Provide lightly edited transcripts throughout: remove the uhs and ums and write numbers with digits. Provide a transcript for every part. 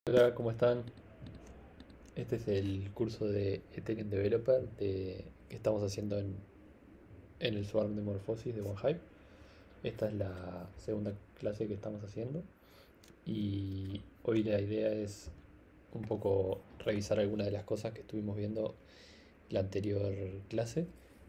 Hola, ¿cómo están? Este es el curso de Ethereum Developer que estamos haciendo en el Swarm de Morphosis de OneHive. Esta es la segunda clase que estamos haciendo y hoy la idea es un poco revisar algunas de las cosas que estuvimos viendo la anterior clase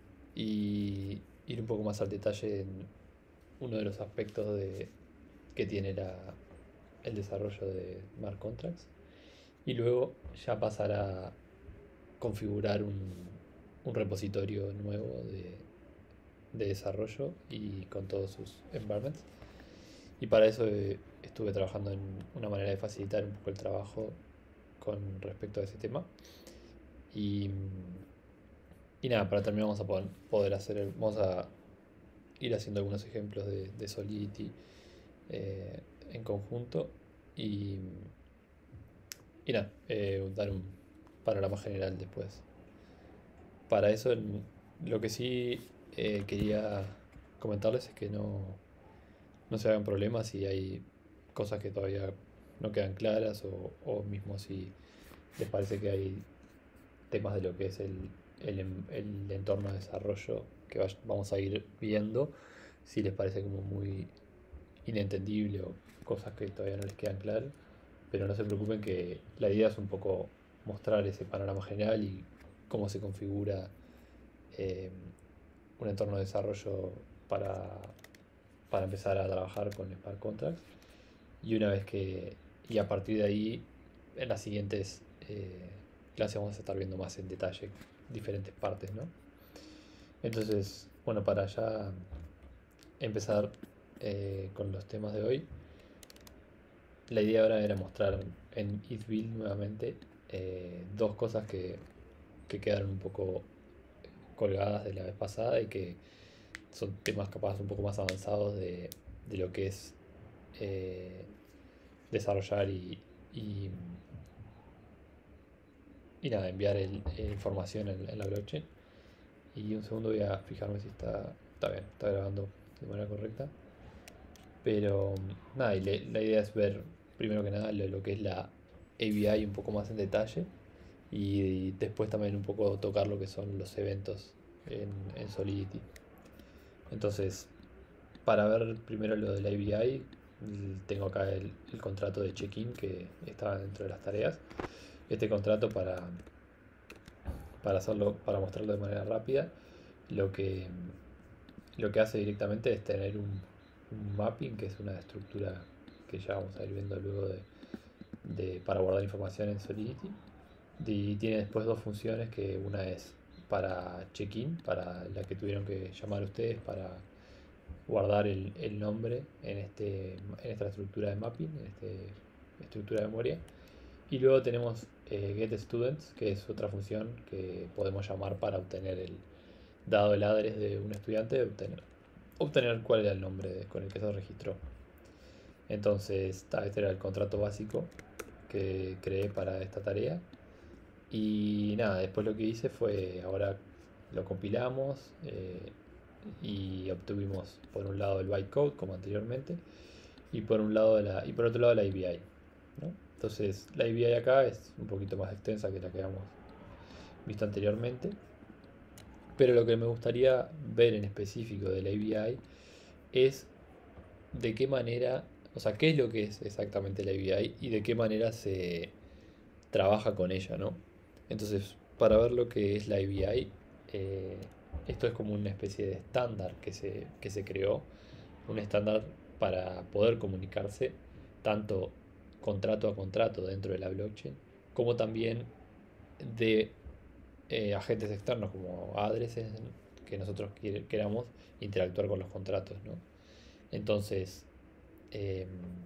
y ir un poco más al detalle en uno de los aspectos que tiene el desarrollo de smart contracts y luego ya pasar a configurar un repositorio nuevo de desarrollo y con todos sus environments. Y para eso estuve trabajando en una manera de facilitar un poco el trabajo con respecto a ese tema. Y, y nada, para terminar vamos a poder hacer, vamos a ir haciendo algunos ejemplos de Solidity en conjunto y, y nada, dar un panorama general después. Para eso, lo que sí quería comentarles es que no se hagan problemas si hay cosas que todavía no quedan claras o mismo si les parece que hay temas de lo que es el entorno de desarrollo que vamos a ir viendo, si les parece como muy inentendible o cosas que todavía no les quedan claras, pero no se preocupen que la idea es un poco mostrar ese panorama general y cómo se configura eh, un entorno de desarrollo para, para empezar a trabajar con Smart Contracts. Y una vez que, y a partir de ahí, en las siguientes clases vamos a estar viendo más en detalle diferentes partes, ¿no? Entonces, bueno, para ya empezar con los temas de hoy, la idea ahora era mostrar en ETHBuild nuevamente dos cosas que quedaron un poco colgadas de la vez pasada y que son temas capaz un poco más avanzados de lo que es eh, desarrollar y, y nada, enviar información en la blockchain. Y un segundo voy a fijarme si está bien, está grabando de manera correcta. Pero nada, y la idea es ver primero que nada lo que es la ABI un poco más en detalle y después también un poco tocar lo que son los eventos en Solidity. Entonces, para ver primero lo del ABI, tengo acá el contrato de check-in que está dentro de las tareas. Este contrato para hacerlo, para mostrarlo de manera rápida, lo que, lo que hace directamente es tener un mapping, que es una estructura que ya vamos a ir viendo luego para guardar información en Solidity. Y tiene después dos funciones, que una es para check-in, para la que tuvieron que llamar ustedes para guardar el nombre en esta estructura de mapping, en esta estructura de memoria. Y luego tenemos getStudents, que es otra función que podemos llamar para obtener dado el address de un estudiante, obtener cuál era el nombre con el que se registró. Entonces, este era el contrato básico que creé para esta tarea. Y nada, después lo que hice fue, ahora lo compilamos y obtuvimos por un lado el bytecode como anteriormente y y por otro lado la ABI, ¿no? Entonces la ABI acá es un poquito más extensa que la que habíamos visto anteriormente, pero lo que me gustaría ver en específico de la ABI es de qué manera, o sea, qué es lo que es exactamente la ABI y de qué manera se trabaja con ella, ¿no? Entonces, para ver lo que es la ABI, eh, esto es como una especie de estándar que se creó, un estándar para poder comunicarse tanto contrato a contrato dentro de la blockchain, como también de agentes externos como addresses que nosotros queramos interactuar con los contratos, ¿no? Entonces, eh,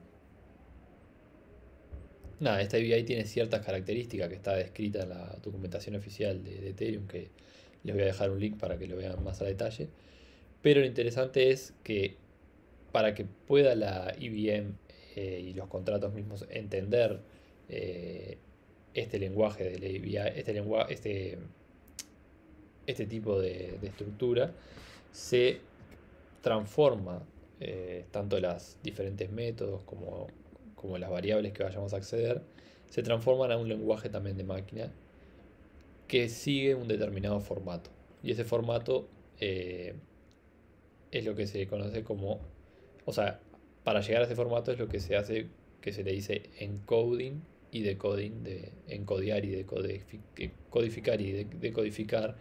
nada, esta API tiene ciertas características que está descrita en la documentación oficial de Ethereum, que les voy a dejar un link para que lo vean más a detalle. Pero lo interesante es que para que pueda la EVM y los contratos mismos entender eh, este lenguaje de la API, este tipo de estructura, se transforma tanto las diferentes métodos como las variables que vayamos a acceder, se transforman a un lenguaje también de máquina que sigue un determinado formato. Y ese formato es lo que se conoce como, o sea, para llegar a ese formato es lo que se hace, que se le dice encoding y decoding, de encodiar y codificar y decodificar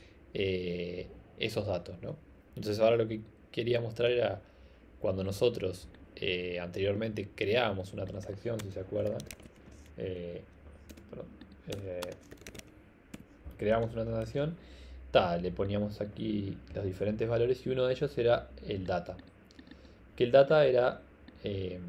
esos datos, ¿no? Entonces ahora lo que quería mostrar era cuando nosotros anteriormente creábamos una transacción, si se acuerdan, eh, perdón, eh, creábamos una transacción, le poníamos aquí los diferentes valores y uno de ellos era el data. Que el data era eh,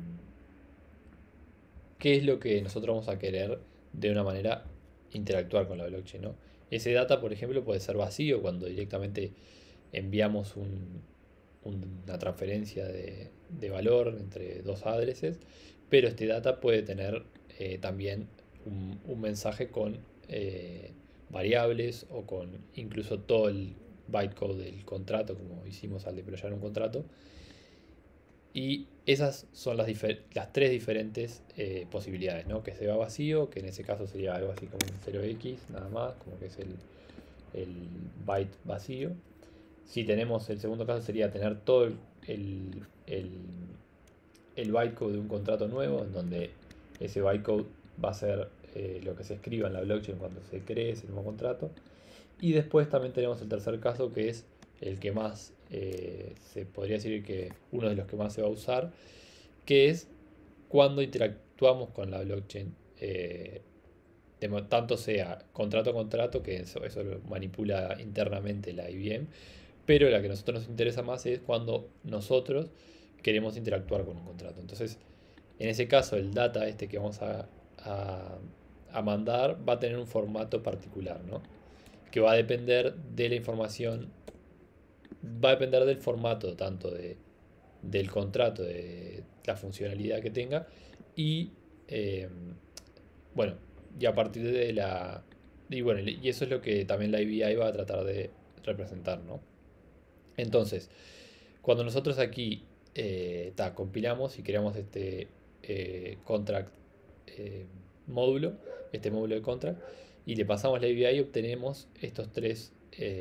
qué es lo que nosotros vamos a querer de una manera interactuar con la blockchain, ¿no? Ese data, por ejemplo, puede ser vacío cuando directamente enviamos una transferencia de valor entre dos addresses, pero este data puede tener también un mensaje con variables o con incluso todo el bytecode del contrato, como hicimos al deployar un contrato. Y esas son las tres diferentes posibilidades, ¿no? Que se va vacío, que en ese caso sería algo así como un 0x, nada más, como que es el byte vacío. Si tenemos el segundo caso sería tener todo el, el bytecode de un contrato nuevo, en donde ese bytecode va a ser lo que se escriba en la blockchain cuando se cree ese nuevo contrato. Y después también tenemos el tercer caso, que es el que más, se podría decir que uno de los que más se va a usar, que es cuando interactuamos con la blockchain, tanto sea contrato a contrato, que eso lo manipula internamente la IBM, pero la que a nosotros nos interesa más es cuando nosotros queremos interactuar con un contrato. Entonces, en ese caso, el data este que vamos a mandar va a tener un formato particular, ¿no? Que va a depender de la información, va a depender del formato tanto del contrato, de la funcionalidad que tenga y eh, bueno, y a partir de y bueno, y eso es lo que también la IBI va a tratar de representar, ¿no? Entonces, cuando nosotros aquí compilamos y creamos este contract eh, módulo, este módulo de contract, y le pasamos la API, obtenemos estos tres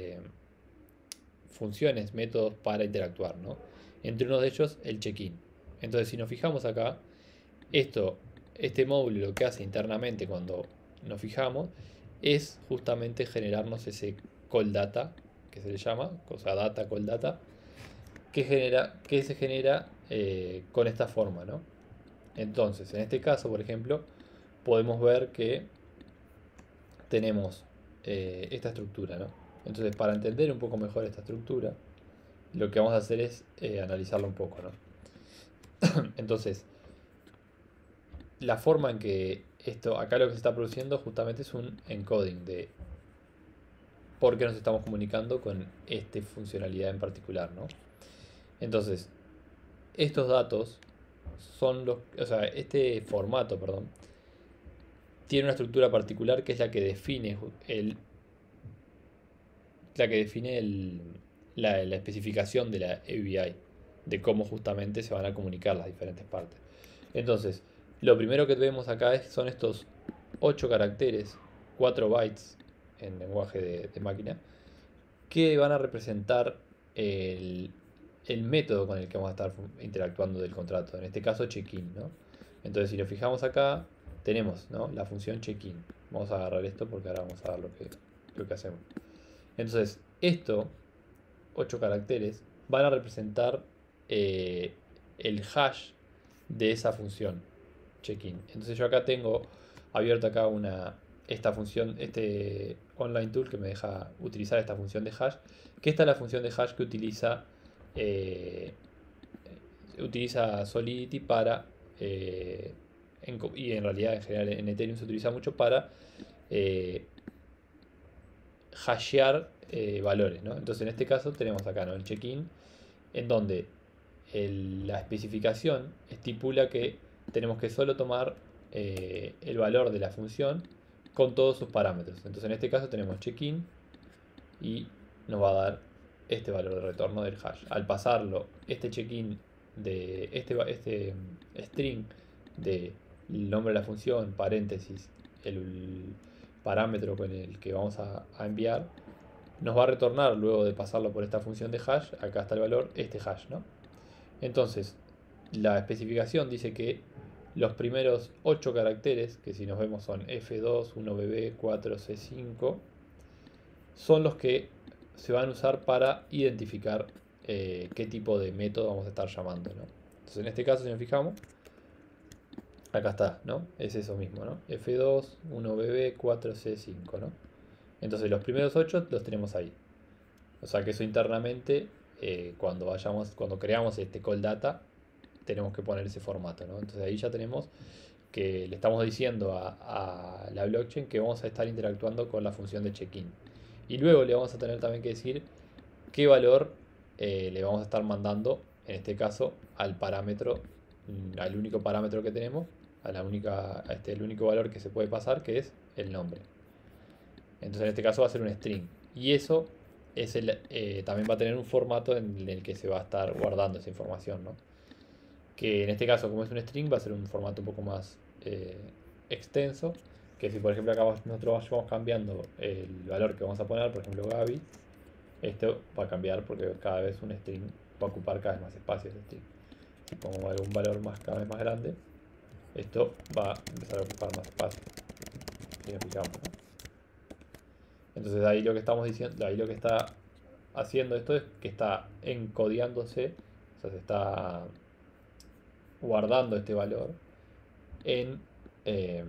funciones, métodos para interactuar, ¿no? Entre uno de ellos, el check-in. Entonces, si nos fijamos acá, este módulo lo que hace internamente cuando nos fijamos es justamente generarnos ese call data, que se le llama, o sea, data call data, que se genera con esta forma, ¿no? Entonces, en este caso, por ejemplo, podemos ver que tenemos esta estructura, ¿no? Entonces, para entender un poco mejor esta estructura, lo que vamos a hacer es analizarlo un poco, ¿no? Entonces, la forma en que acá lo que se está produciendo justamente es un encoding de por qué nos estamos comunicando con esta funcionalidad en particular, ¿no? Entonces, estos datos son o sea, este formato, perdón, tiene una estructura particular que es la que define la especificación de la ABI, de cómo justamente se van a comunicar las diferentes partes. Entonces, lo primero que vemos acá son estos 8 caracteres, 4 bytes en lenguaje de máquina, que van a representar el método con el que vamos a estar interactuando del contrato, en este caso check-in, ¿no? Entonces, si nos fijamos acá, tenemos, ¿no?, la función check-in. Vamos a agarrar esto porque ahora vamos a ver lo que hacemos. Entonces, 8 caracteres, van a representar el hash de esa función check-in. Entonces yo acá tengo abierto acá esta función, este online tool que me deja utilizar esta función de hash, que esta es la función de hash que eh, utiliza Solidity para y en realidad en general en Ethereum se utiliza mucho para hashear valores, ¿no? Entonces en este caso tenemos acá, ¿no?, el check-in, en donde la especificación estipula que tenemos que solo tomar el valor de la función con todos sus parámetros. Entonces en este caso tenemos check-in y nos va a dar este valor de retorno del hash. Al pasarlo, este check-in de este string de el nombre de la función, paréntesis, el parámetro con el que vamos a enviar, nos va a retornar luego de pasarlo por esta función de hash, acá está el valor, este hash, ¿no? Entonces, la especificación dice que los primeros 8 caracteres, que si nos vemos son F2, 1BB, 4C5, son los que se van a usar para identificar qué tipo de método vamos a estar llamando, ¿no? Entonces, en este caso, si nos fijamos, acá está, ¿no? Es eso mismo, ¿no? F2, 1BB, 4C5, ¿no? Entonces, los primeros 8 los tenemos ahí. O sea que eso internamente, cuando creamos este call data, tenemos que poner ese formato, ¿no? Entonces ahí ya tenemos que le estamos diciendo a la blockchain que vamos a estar interactuando con la función de check-in. Y luego le vamos a tener también que decir qué valor le vamos a estar mandando, en este caso, al parámetro, al único parámetro que tenemos, el único valor que se puede pasar, que es el nombre. Entonces en este caso va a ser un string. Y eso también va a tener un formato en el que se va a estar guardando esa información, ¿no? Que en este caso, como es un string, va a ser un formato un poco más extenso. Que si por ejemplo acá nosotros vamos cambiando el valor que vamos a poner, por ejemplo Gaby, esto va a cambiar porque cada vez un string va a ocupar cada vez más espacio ese string. Si pongo algún valor cada vez más grande, esto va a empezar a ocupar más espacio. Si nos fijamos, ¿no? Entonces ahí lo que estamos diciendo, ahí lo que está haciendo esto es que está encodiándose, o sea, se está guardando este valor en eh,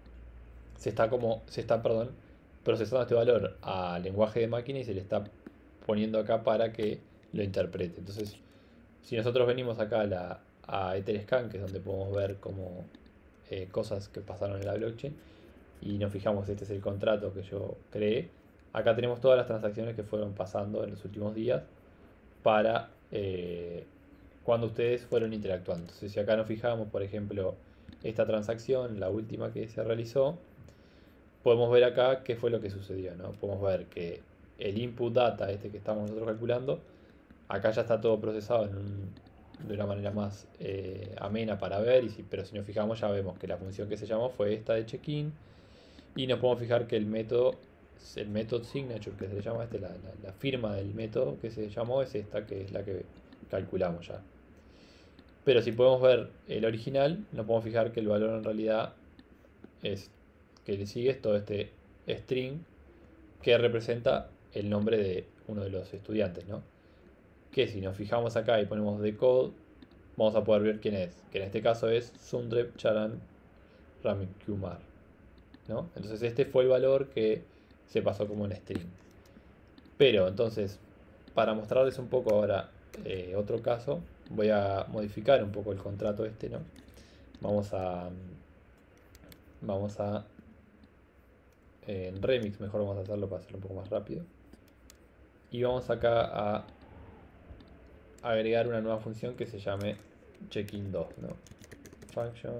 perdón, procesando este valor a lenguaje de máquina y se le está poniendo acá para que lo interprete. Entonces, si nosotros venimos acá a Etherscan, que es donde podemos ver como cosas que pasaron en la blockchain, y nos fijamos, este es el contrato que yo creé, acá tenemos todas las transacciones que fueron pasando en los últimos días para cuando ustedes fueron interactuando. Entonces, si acá nos fijamos, por ejemplo, esta transacción, la última que se realizó, podemos ver acá qué fue lo que sucedió, ¿no? Podemos ver que el input data, este que estamos nosotros calculando, acá ya está todo procesado de una manera más amena para ver, pero si nos fijamos ya vemos que la función que se llamó fue esta de check-in, y nos podemos fijar que el método signature, que se le llama la firma del método que se llamó, es esta, que es la que calculamos ya. Pero si podemos ver el original, nos podemos fijar que el valor en realidad es que le sigue todo este string que representa el nombre de uno de los estudiantes, ¿no? Que si nos fijamos acá y ponemos decode, vamos a poder ver quién es, que en este caso es Sundrep Charan Ramkumar, ¿no? Entonces este fue el valor que se pasó como un string. Pero entonces, para mostrarles un poco ahora otro caso, voy a modificar un poco el contrato este, ¿no? Vamos a en Remix mejor vamos a hacerlo para hacerlo un poco más rápido. Y vamos acá a agregar una nueva función que se llame checkin2, ¿no? Function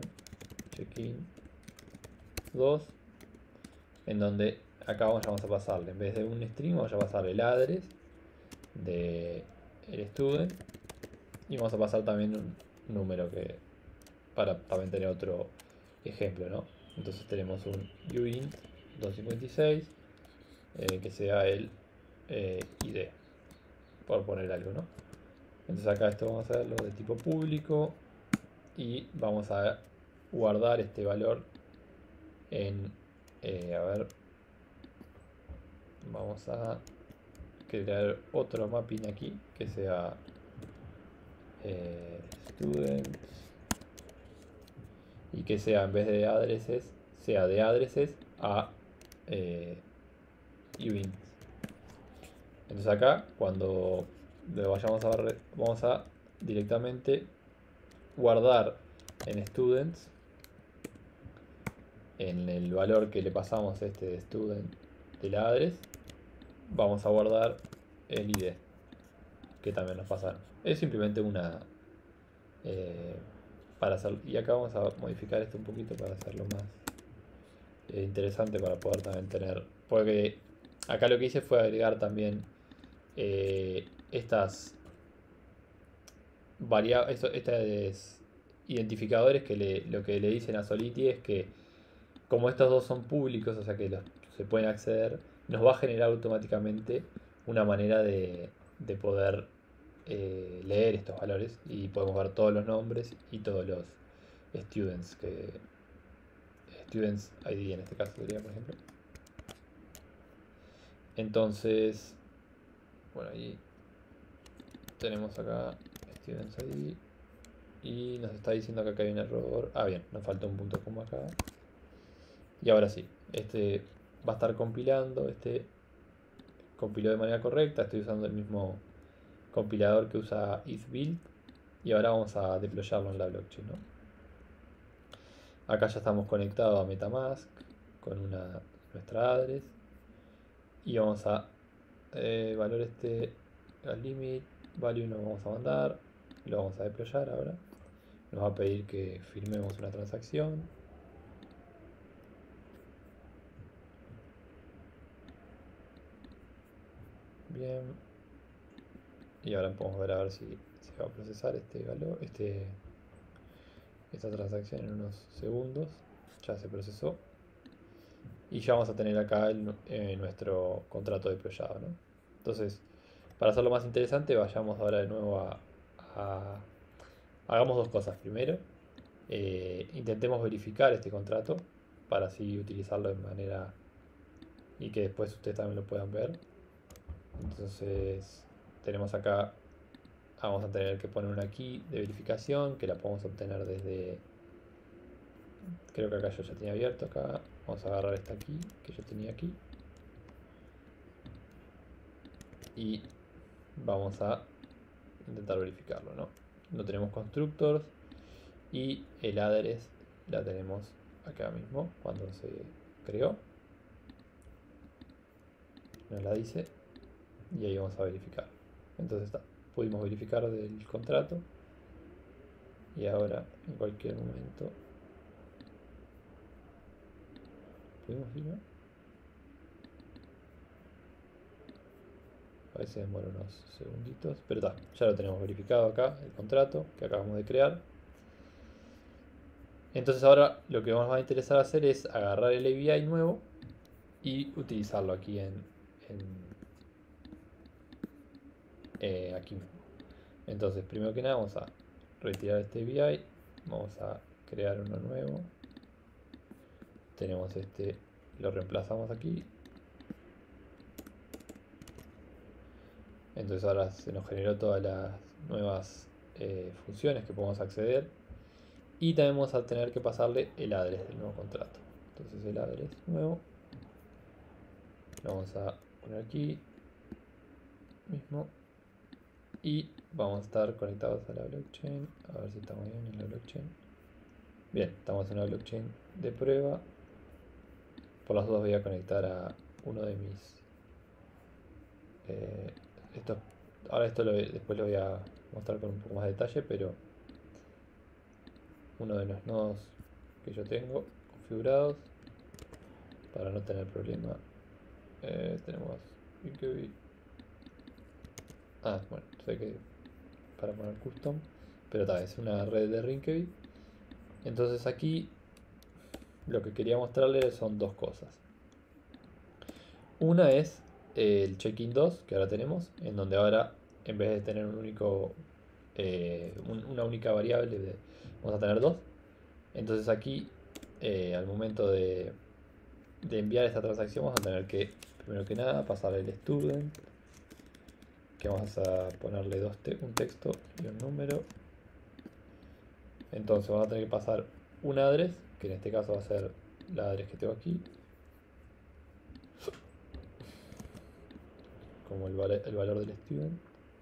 checkin2, en donde acá vamos a pasarle, en vez de un string, vamos a pasarle el address de el student, y vamos a pasar también un número que para también tener otro ejemplo, ¿no? Entonces tenemos un uint 256 que sea el id, por poner algo, ¿no? Entonces acá esto vamos a hacerlo de tipo público y vamos a guardar este valor en a ver, vamos a crear otro mapping aquí que sea students, y que sea, en vez de addresses, sea de addresses a events. Entonces acá, cuando lo vayamos a ver, vamos a directamente guardar en students, en el valor que le pasamos este de student de la address, vamos a guardar el id que también nos pasaron. Es simplemente una para hacer, y acá vamos a modificar esto un poquito para hacerlo más interesante, para poder también tener, porque acá lo que hice fue agregar también estas variables, identificadores que lo que le dicen a Solidity es que como estos dos son públicos, o sea que se pueden acceder, nos va a generar automáticamente una manera de poder leer estos valores y podemos ver todos los nombres y todos los students ID en este caso sería, por ejemplo. Entonces, bueno, ahí tenemos acá students ID y nos está diciendo acá que hay un error. Ah, bien, nos falta un punto coma acá. Y ahora sí, este va a estar compilando, este compiló de manera correcta, estoy usando el mismo compilador que usa isbuild y ahora vamos a deployarlo en la blockchain, ¿no? Acá ya estamos conectados a Metamask con nuestra address y vamos a valor al limit value nos vamos a mandar, lo vamos a deployar ahora, nos va a pedir que firmemos una transacción. Bien, y ahora podemos ver a ver si se va a procesar esta transacción en unos segundos. Ya se procesó y ya vamos a tener acá nuestro contrato deployado, ¿no? Entonces, para hacerlo más interesante, vayamos ahora de nuevo hagamos dos cosas. Primero, intentemos verificar este contrato para así utilizarlo de manera y que después ustedes también lo puedan ver. Entonces tenemos acá, vamos a tener que poner una key de verificación que la podemos obtener desde, creo que acá yo ya tenía abierto acá. Vamos a agarrar esta key que yo tenía aquí y vamos a intentar verificarlo, ¿no? No tenemos constructors y el address la tenemos acá mismo cuando se creó, nos la dice y ahí vamos a verificar. Entonces pudimos verificar del contrato y ahora en cualquier momento pudimos ir, ¿no? A veces demora unos segunditos, pero ya lo tenemos verificado acá, el contrato que acabamos de crear. Entonces ahora lo que nos va a interesar hacer es agarrar el API nuevo y utilizarlo aquí aquí mismo. Entonces primero que nada vamos a retirar este API, vamos a crear uno nuevo. Tenemos lo reemplazamos aquí. Entonces ahora se nos generó todas las nuevas funciones que podemos acceder. Y también vamos a tener que pasarle el address del nuevo contrato. Entonces el address nuevo lo vamos a poner aquí mismo. Y vamos a estar conectados a la blockchain. A ver si estamos bien en la blockchain. Bien, estamos en la blockchain de prueba. Por las dudas voy a conectar a uno de mis... ahora después lo voy a mostrar con un poco más de detalle, pero uno de los nodos que yo tengo configurados para no tener problema. Tenemos Rinkeby. Bueno, sé que para poner custom, pero es una red de Rinkeby. Entonces aquí lo que quería mostrarles son dos cosas. Una es el check-in 2 que ahora tenemos, en donde ahora en vez de tener una única variable, vamos a tener dos. Entonces aquí al momento de enviar esta transacción vamos a tener que, primero que nada, pasarle el student, que vamos a ponerle un texto y un número. Entonces vamos a tener que pasar un address, que en este caso va a ser la address que tengo aquí, como el valor del student,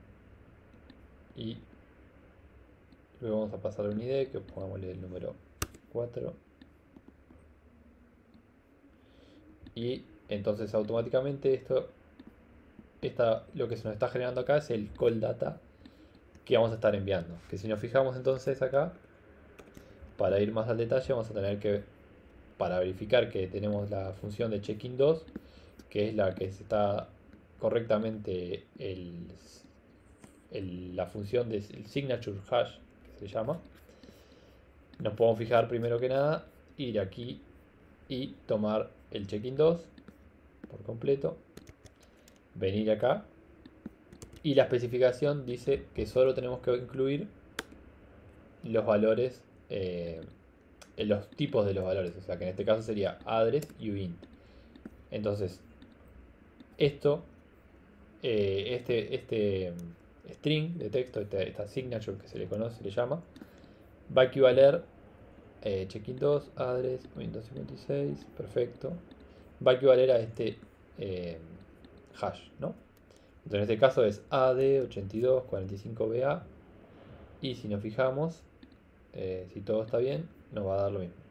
y luego vamos a pasar un ID, que pongámosle el número 4, y entonces automáticamente lo que se nos está generando acá es el call data que vamos a estar enviando. Que si nos fijamos entonces acá, para ir más al detalle, vamos a tener que, para verificar que tenemos la función de check-in 2, que es la que se está correctamente la función del signature hash, que se llama. nos podemos fijar primero que nada, ir aquí y tomar el check-in 2 por completo, venir acá y la especificación dice que solo tenemos que incluir los valores, los tipos de los valores, o sea que en este caso sería address y uint. Entonces, esto, este string de texto, esta signature que se le conoce, se le llama, va a equivaler check-in 2, address, Windows 56, perfecto. Va a equivaler a este hash, ¿no? Entonces en este caso es AD8245BA y si nos fijamos, si todo está bien, nos va a dar lo mismo.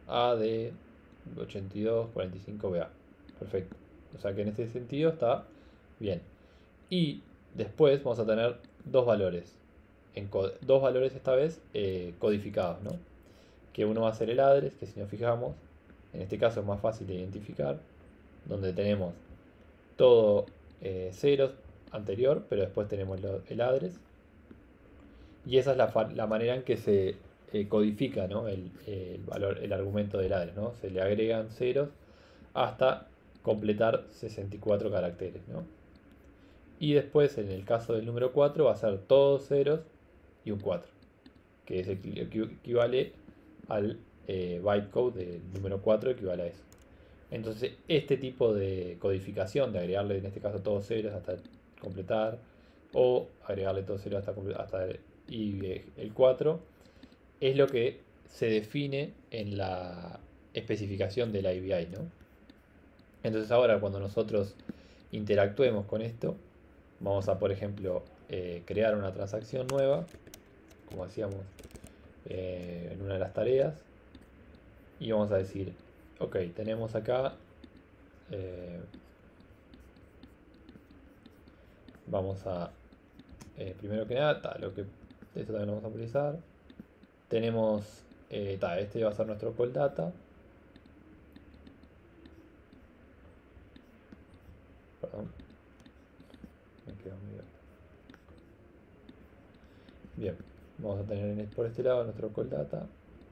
AD8245BA. Perfecto. O sea que en este sentido está bien. Y después vamos a tener dos valores. Dos valores esta vez codificados, ¿no? Que uno va a ser el address, que si nos fijamos, en este caso es más fácil de identificar, donde tenemos todo ceros anterior, pero después tenemos el address. Y esa es la manera en que se codifica, ¿no? el valor, el argumento del address, ¿no? Se le agregan ceros hasta completar 64 caracteres, ¿no? Y después, en el caso del número 4, va a ser todos ceros y un 4, que es equivale al bytecode del número 4, equivale a eso. Entonces, este tipo de codificación, de agregarle en este caso todos ceros hasta completar, o agregarle todos ceros hasta el 4, es lo que se define en la especificación de la API, ¿no? Entonces ahora cuando nosotros interactuemos con esto, vamos a, por ejemplo, crear una transacción nueva, como hacíamos en una de las tareas, y vamos a decir, ok, tenemos acá, vamos a, primero que nada, esto también lo vamos a utilizar, tenemos, este va a ser nuestro call data, perdón, me quedo medio. Bien, vamos a tener por este lado nuestro call data.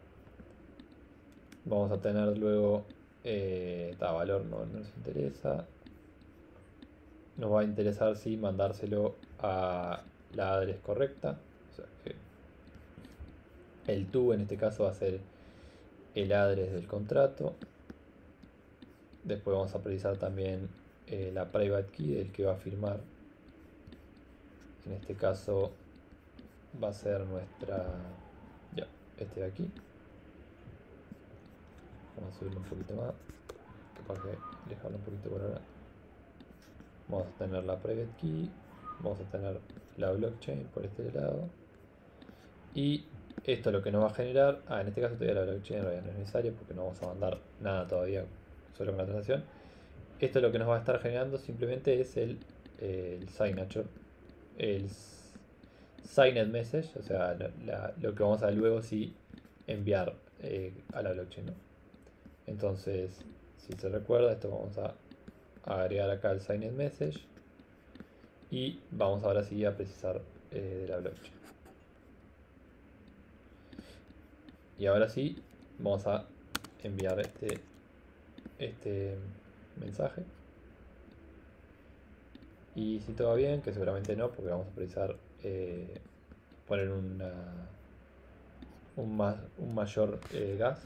Vamos a tener luego valor no nos interesa. Nos va a interesar si mandárselo a la address correcta. O sea que el to en este caso va a ser el address del contrato. Después vamos a precisar también la private key del que va a firmar. En este caso va a ser nuestra, ya, este de aquí. Vamos a subirlo un poquito más, capaz que dejarlo un poquito por ahora. Vamos a tener la private key, vamos a tener la blockchain por este lado, y esto lo que nos va a generar, en este caso todavía la blockchain no es necesaria porque no vamos a mandar nada todavía solo con la transacción. Esto lo que nos va a estar generando simplemente es el signature, el signed message, o sea, lo que vamos a luego sí enviar a la blockchain, ¿no? Entonces, si se recuerda, esto vamos a agregar acá el signed message y vamos ahora sí a precisar de la blockchain. Y ahora sí, vamos a enviar este mensaje. Y si todo va bien, que seguramente no, porque vamos a precisar poner un mayor gas.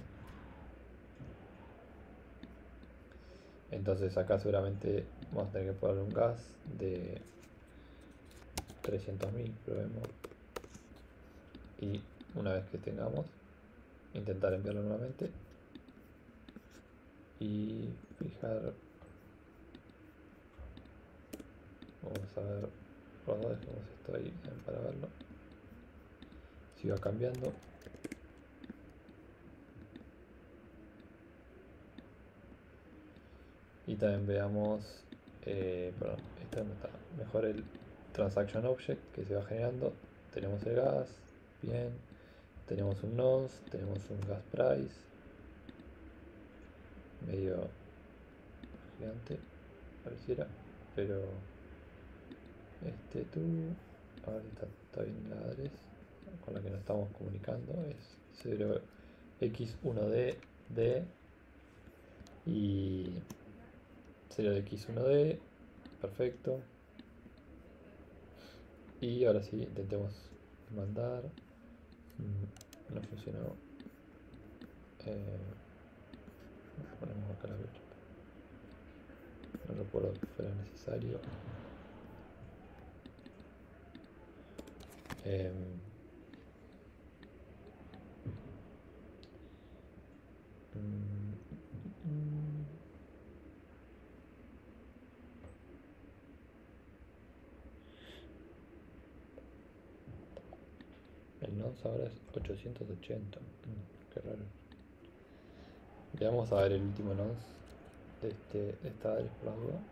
Entonces acá seguramente vamos a tener que poner un gas de 300.000, probemos. Y una vez que tengamos, intentar enviarlo nuevamente. Y fijar. Vamos a ver. Dejemos esto ahí para verlo. Si va cambiando. Y también veamos, perdón, está mejor el transaction object que se va generando. Tenemos el gas, bien. Tenemos un nonce, tenemos un gas price, medio gigante, pareciera, pero a ver si está bien la address con la que nos estamos comunicando, es 0, x1d, d y 0 de x1d, perfecto. Y ahora sí, intentemos mandar. No funcionó. Ponemos acá la brecha. No recuerdo que fuera necesario. El nonce ahora es 880. Qué raro. Ya vamos a ver el último nonce de esta adres por la duda.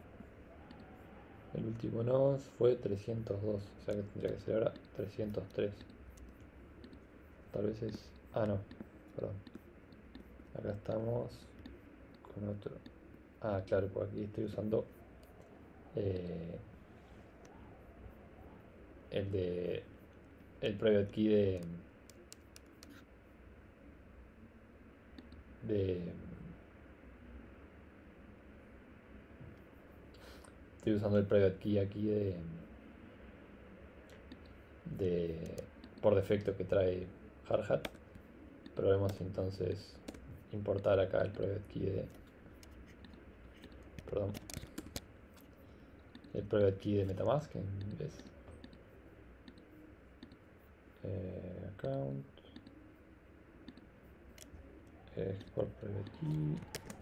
El último nonce fue 302, o sea que tendría que ser ahora 303. Tal vez es... Ah, no, perdón. Acá estamos con otro. Ah, claro, por aquí estoy usando el de el private key de estoy usando el private key aquí de por defecto que trae Hardhat. Probemos entonces importar acá el private key perdón, el private key de MetaMask en vez account export private key,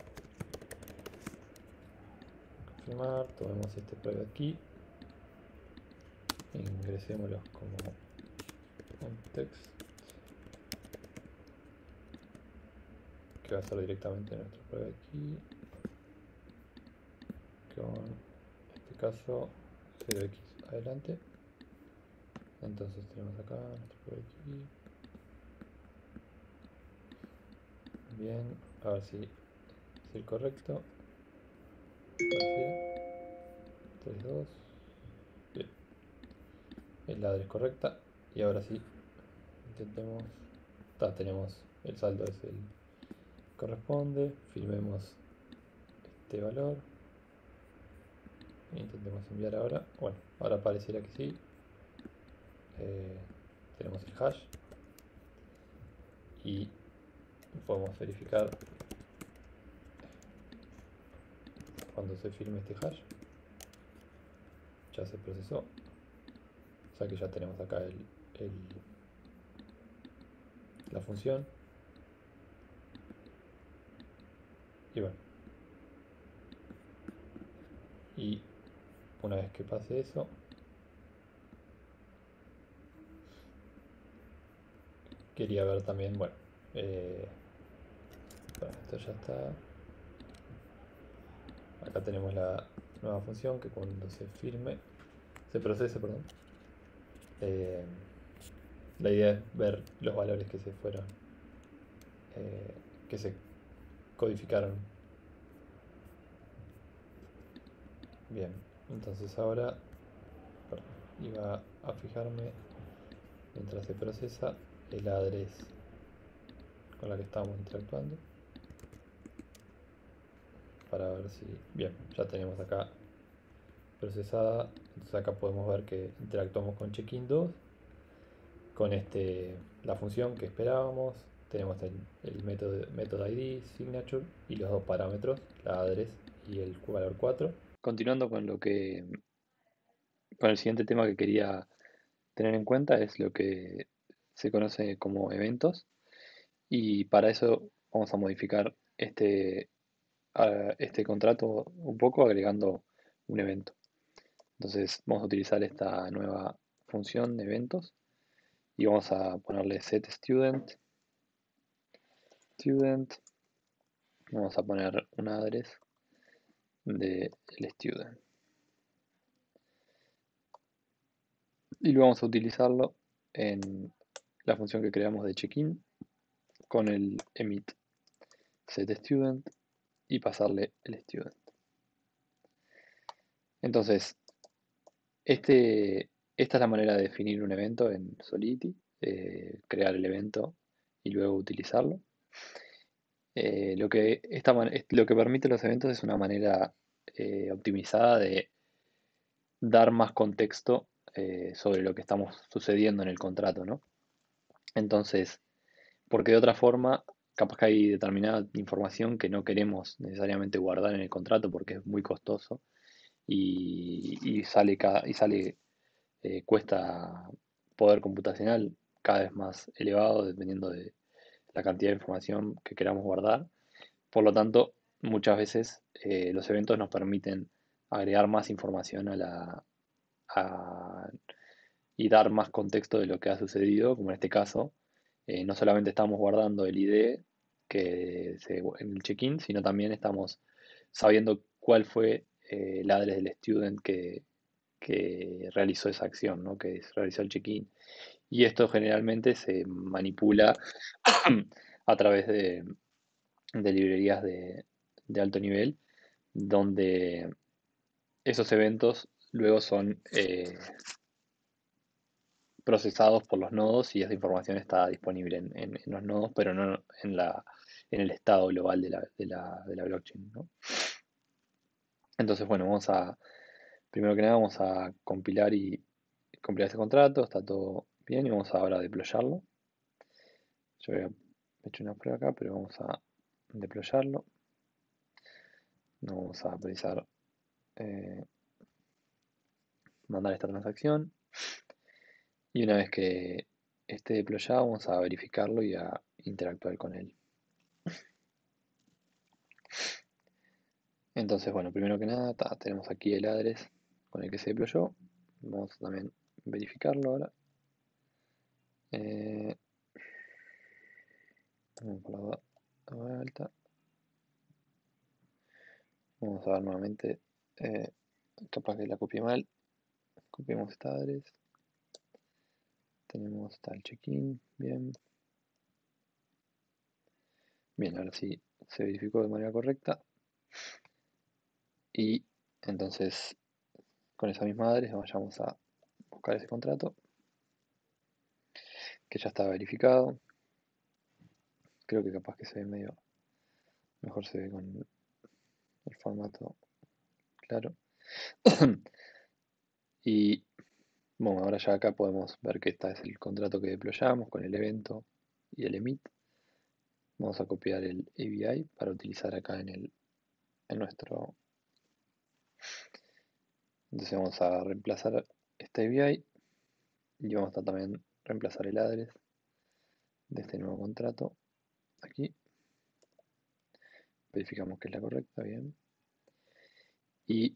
confirmar, tomemos este private key, ingresémoslo como un text que va a ser directamente nuestro private key con este caso 0x adelante. Entonces tenemos acá nuestro private key. Bien, a ver si es el correcto. 3, 2. Bien. El ladra es correcta. Y ahora sí, intentemos. Tenemos el saldo es el corresponde. Firmemos este valor. Intentemos enviar ahora. Bueno, ahora pareciera que sí. Tenemos el hash. Y podemos verificar cuando se firme este hash. Ya se procesó. O sea que ya tenemos acá la función. Y bueno. Y una vez que pase eso, quería ver también, bueno, esto ya está. Acá tenemos la nueva función que cuando se procese, perdón, la idea es ver los valores que se fueron, que se codificaron. Bien, entonces ahora iba a fijarme mientras se procesa el address con la que estamos interactuando para ver si... Bien, ya tenemos acá procesada. Entonces acá podemos ver que interactuamos con checkin2 con la función que esperábamos. Tenemos el método ID, signature y los dos parámetros, la address y el valor 4. Continuando con el siguiente tema que quería tener en cuenta es lo que se conoce como eventos, y para eso vamos a modificar este contrato un poco agregando un evento. Entonces vamos a utilizar esta nueva función de eventos y vamos a ponerle set student, vamos a poner un address del student y luego vamos a utilizarlo en la función que creamos de checkin con el emit set student y pasarle el student. Entonces esta es la manera de definir un evento en Solidity, crear el evento y luego utilizarlo. Lo que permite los eventos es una manera optimizada de dar más contexto sobre lo que estamos sucediendo en el contrato, ¿no? Entonces, porque de otra forma, capaz que hay determinada información que no queremos necesariamente guardar en el contrato porque es muy costoso y cuesta poder computacional cada vez más elevado dependiendo de la cantidad de información que queramos guardar. Por lo tanto, muchas veces los eventos nos permiten agregar más información a- y dar más contexto de lo que ha sucedido, como en este caso, no solamente estamos guardando el ID en el check-in, sino también estamos sabiendo cuál fue el address del student que realizó esa acción, ¿no? Que realizó el check-in. Y esto generalmente se manipula a través de librerías de alto nivel, donde esos eventos luego son procesados por los nodos y esa información está disponible en los nodos, pero no en el estado global de la blockchain, ¿no? Entonces, bueno, primero que nada, vamos a compilar este contrato, está todo bien y vamos ahora a deployarlo. Yo he hecho una prueba acá, pero vamos a deployarlo. No vamos a precisar mandar esta transacción. Y una vez que esté deployado, vamos a verificarlo y a interactuar con él. Entonces, bueno, primero que nada, tenemos aquí el address con el que se deployó. Vamos a también verificarlo ahora. Eh, por la vuelta. Vamos a ver nuevamente. Capaz que la copié mal. Copiamos esta address. Tenemos tal check-in. Bien. Bien, ahora sí se verificó de manera correcta. Y entonces, con esa misma address, vayamos a buscar ese contrato que ya está verificado. Creo que capaz que se ve medio, mejor se ve con el formato claro. Y bueno, ahora ya acá podemos ver que este es el contrato que deployamos con el evento y el emit. Vamos a copiar el ABI para utilizar acá en nuestro. Entonces vamos a reemplazar este ABI y vamos a también reemplazar el address de este nuevo contrato aquí. Verificamos que es la correcta, bien. Y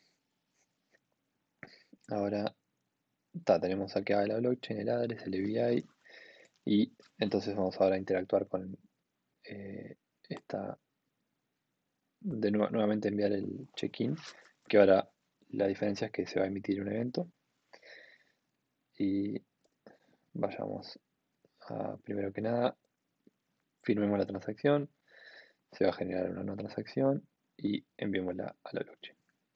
ahora tenemos acá la blockchain, el address, el ABI. Y entonces vamos ahora a interactuar con esta, nuevamente enviar el check-in, que ahora la diferencia es que se va a emitir un evento y vayamos a, primero que nada, firmemos la transacción, se va a generar una nueva transacción y enviémosla a la blockchain.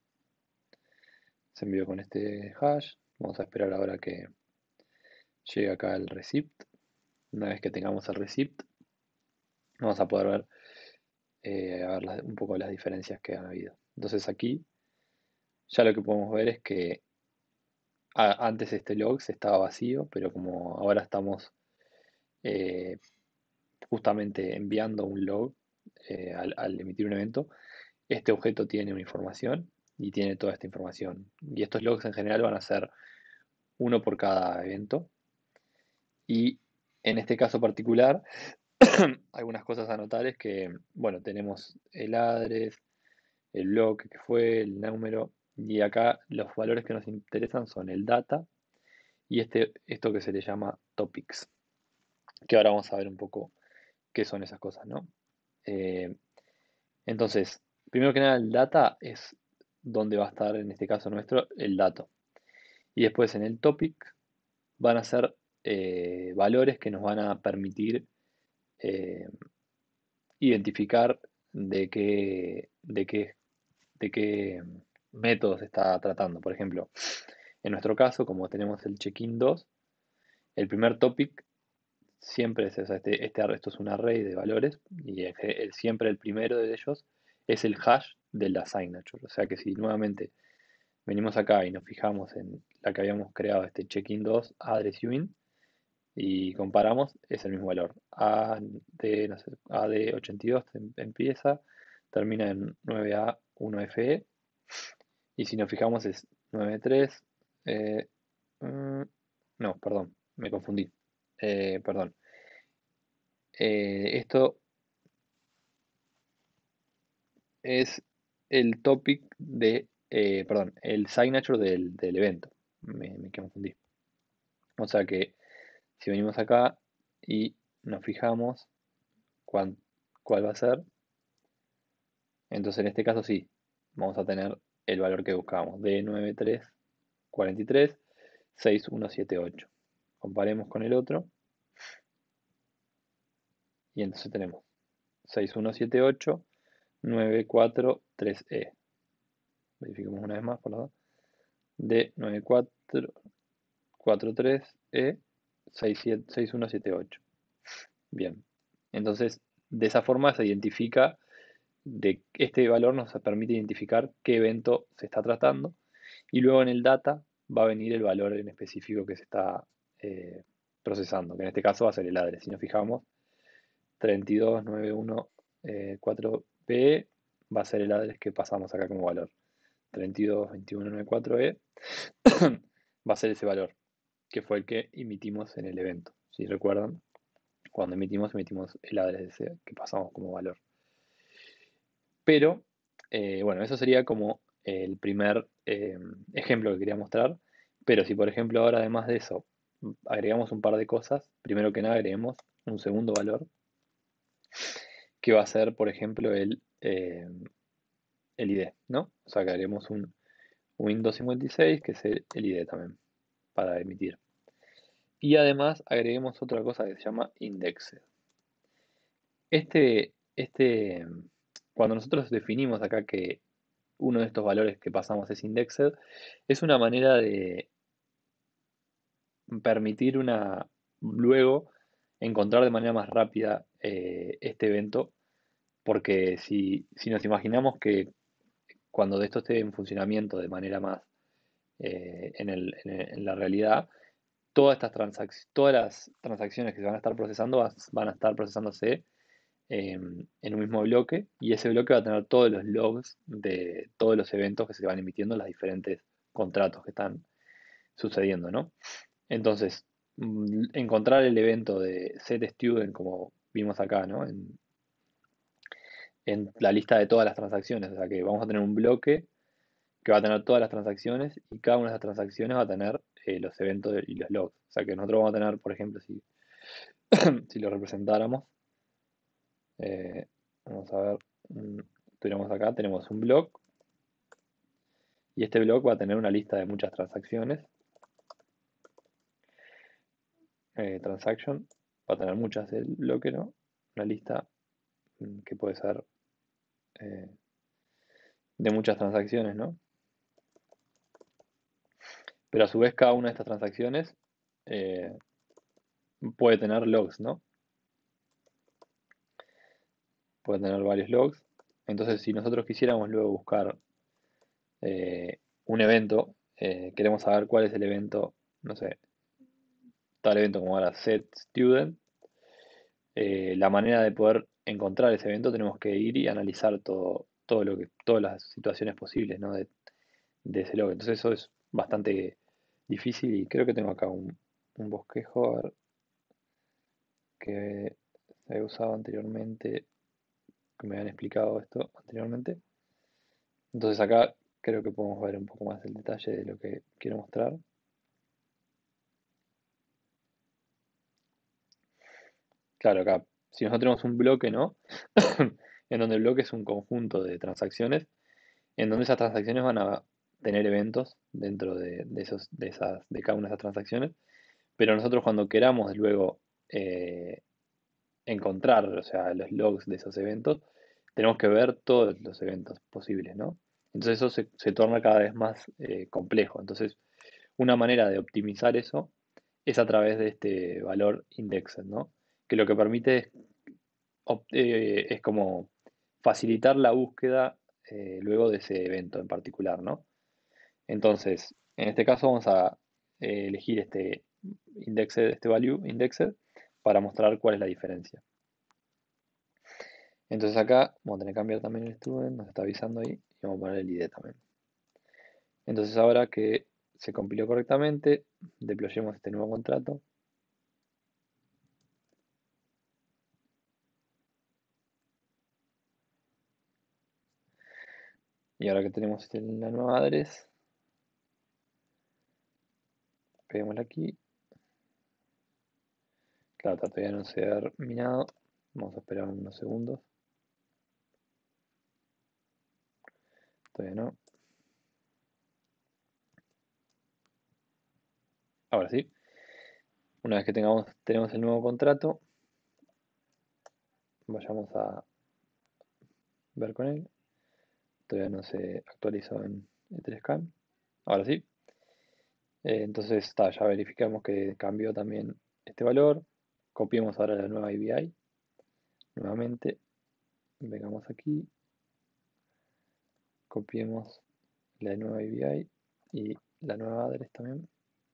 Se envió con este hash, vamos a esperar ahora que llegue acá el receipt. Una vez que tengamos el receipt, vamos a poder ver, un poco las diferencias que han habido. Entonces aquí ya lo que podemos ver es que antes este log estaba vacío, pero como ahora estamos eh, justamente enviando un log al emitir un evento, este objeto tiene una información y tiene toda esta información. Y estos logs en general van a ser uno por cada evento. Y en este caso particular, algunas cosas a notar es que, bueno, tenemos el address, el bloque que fue, el número, y acá los valores que nos interesan son el data y esto que se le llama topics, que ahora vamos a ver un poco qué son esas cosas, ¿no? Eh, entonces, primero que nada, el data es donde va a estar, en este caso nuestro, el dato. Y después en el topic van a ser valores que nos van a permitir eh, identificar de qué método se está tratando. Por ejemplo, en nuestro caso, como tenemos el check-in 2, el primer topic siempre es, o sea, esto es un array de valores y siempre el primero de ellos es el hash de la signature. O sea que si nuevamente venimos acá y nos fijamos en la que habíamos creado, este check-in 2 address uin, y comparamos, es el mismo valor. No sé, AD82 empieza, termina en 9A1FE, y si nos fijamos es 93. eh, mm, no, perdón, me confundí. Perdón. Esto es el topic perdón, el signature del evento. Me confundí. O sea que si venimos acá y nos fijamos cuál va a ser, entonces en este caso sí, vamos a tener el valor que buscábamos, de 93436178. Comparemos con el otro y entonces tenemos 6178943E. Verifiquemos una vez más, perdón. De 9443E 6178. Bien, entonces de esa forma se identifica, de este valor nos permite identificar qué evento se está tratando, y luego en el data va a venir el valor en específico que se está eh, procesando, que en este caso va a ser el address. Si nos fijamos, 32914B va a ser el address que pasamos acá como valor. 322194E va a ser ese valor, que fue el que emitimos en el evento. Si recuerdan, cuando emitimos el address que pasamos como valor. Pero, bueno, eso sería como el primer ejemplo que quería mostrar. Pero si, por ejemplo, ahora además de eso, agregamos un par de cosas, primero que nada agreguemos un segundo valor, que va a ser, por ejemplo, el ID, ¿no? O sea, que agreguemos un Windows 56, que es el ID también, para emitir. Y además agreguemos otra cosa que se llama indexed. Este, cuando nosotros definimos acá que uno de estos valores que pasamos es indexed, es una manera de permitir luego encontrar de manera más rápida este evento, porque si nos imaginamos que cuando esto esté en funcionamiento de manera más en la realidad, todas las transacciones que se van a estar procesando van a estar procesándose en un mismo bloque, y ese bloque va a tener todos los logs de todos los eventos que se van emitiendo en los diferentes contratos que están sucediendo, ¿no? Entonces, encontrar el evento de setStudent, como vimos acá, ¿no? En la lista de todas las transacciones, o sea que vamos a tener un bloque que va a tener todas las transacciones, y cada una de esas transacciones va a tener los eventos y los logs. O sea que nosotros vamos a tener, por ejemplo, si lo representáramos, vamos a ver, tuviéramos acá, tenemos un blog, y este blog va a tener una lista de muchas transacciones. Transaction va a tener muchas del bloque, ¿no? Una lista que puede ser eh, de muchas transacciones, ¿no? Pero a su vez cada una de estas transacciones eh, puede tener logs, ¿no? Puede tener varios logs. Entonces, si nosotros quisiéramos luego buscar un evento, queremos saber cuál es el evento, no sé, tal evento como ahora setStudent, la manera de poder encontrar ese evento tenemos que ir y analizar todas las situaciones posibles, ¿no? de ese log. Entonces eso es bastante difícil, y creo que tengo acá un bosquejo, a ver, que he usado anteriormente, que me habían explicado esto anteriormente. Entonces acá creo que podemos ver un poco más el detalle de lo que quiero mostrar. Claro, acá, si nosotros tenemos un bloque, ¿no? En donde el bloque es un conjunto de transacciones, en donde esas transacciones van a tener eventos dentro de cada una de esas transacciones, pero nosotros cuando queramos luego encontrar, o sea, los logs de esos eventos, tenemos que ver todos los eventos posibles, ¿no? Entonces eso se torna cada vez más complejo. Entonces, una manera de optimizar eso es a través de este valor indexed, ¿no? Que lo que permite es como facilitar la búsqueda luego de ese evento en particular, ¿no? Entonces, en este caso vamos a elegir este indexed, este value indexed para mostrar cuál es la diferencia. Entonces acá vamos a tener que cambiar también el student, nos está avisando ahí, y vamos a poner el ID también. Entonces ahora que se compiló correctamente, deployemos este nuevo contrato. Y ahora que tenemos la nueva address, peguémosla aquí. Claro, todavía no se ha terminado. Vamos a esperar unos segundos. Todavía no. Ahora sí. Una vez que tenemos el nuevo contrato, vayamos a ver con él. Todavía no se actualizó en Etherscan. Ahora sí. Entonces ya verificamos que cambió también este valor. Copiemos ahora la nueva API. Nuevamente, vengamos aquí. Copiemos la nueva API y la nueva address también.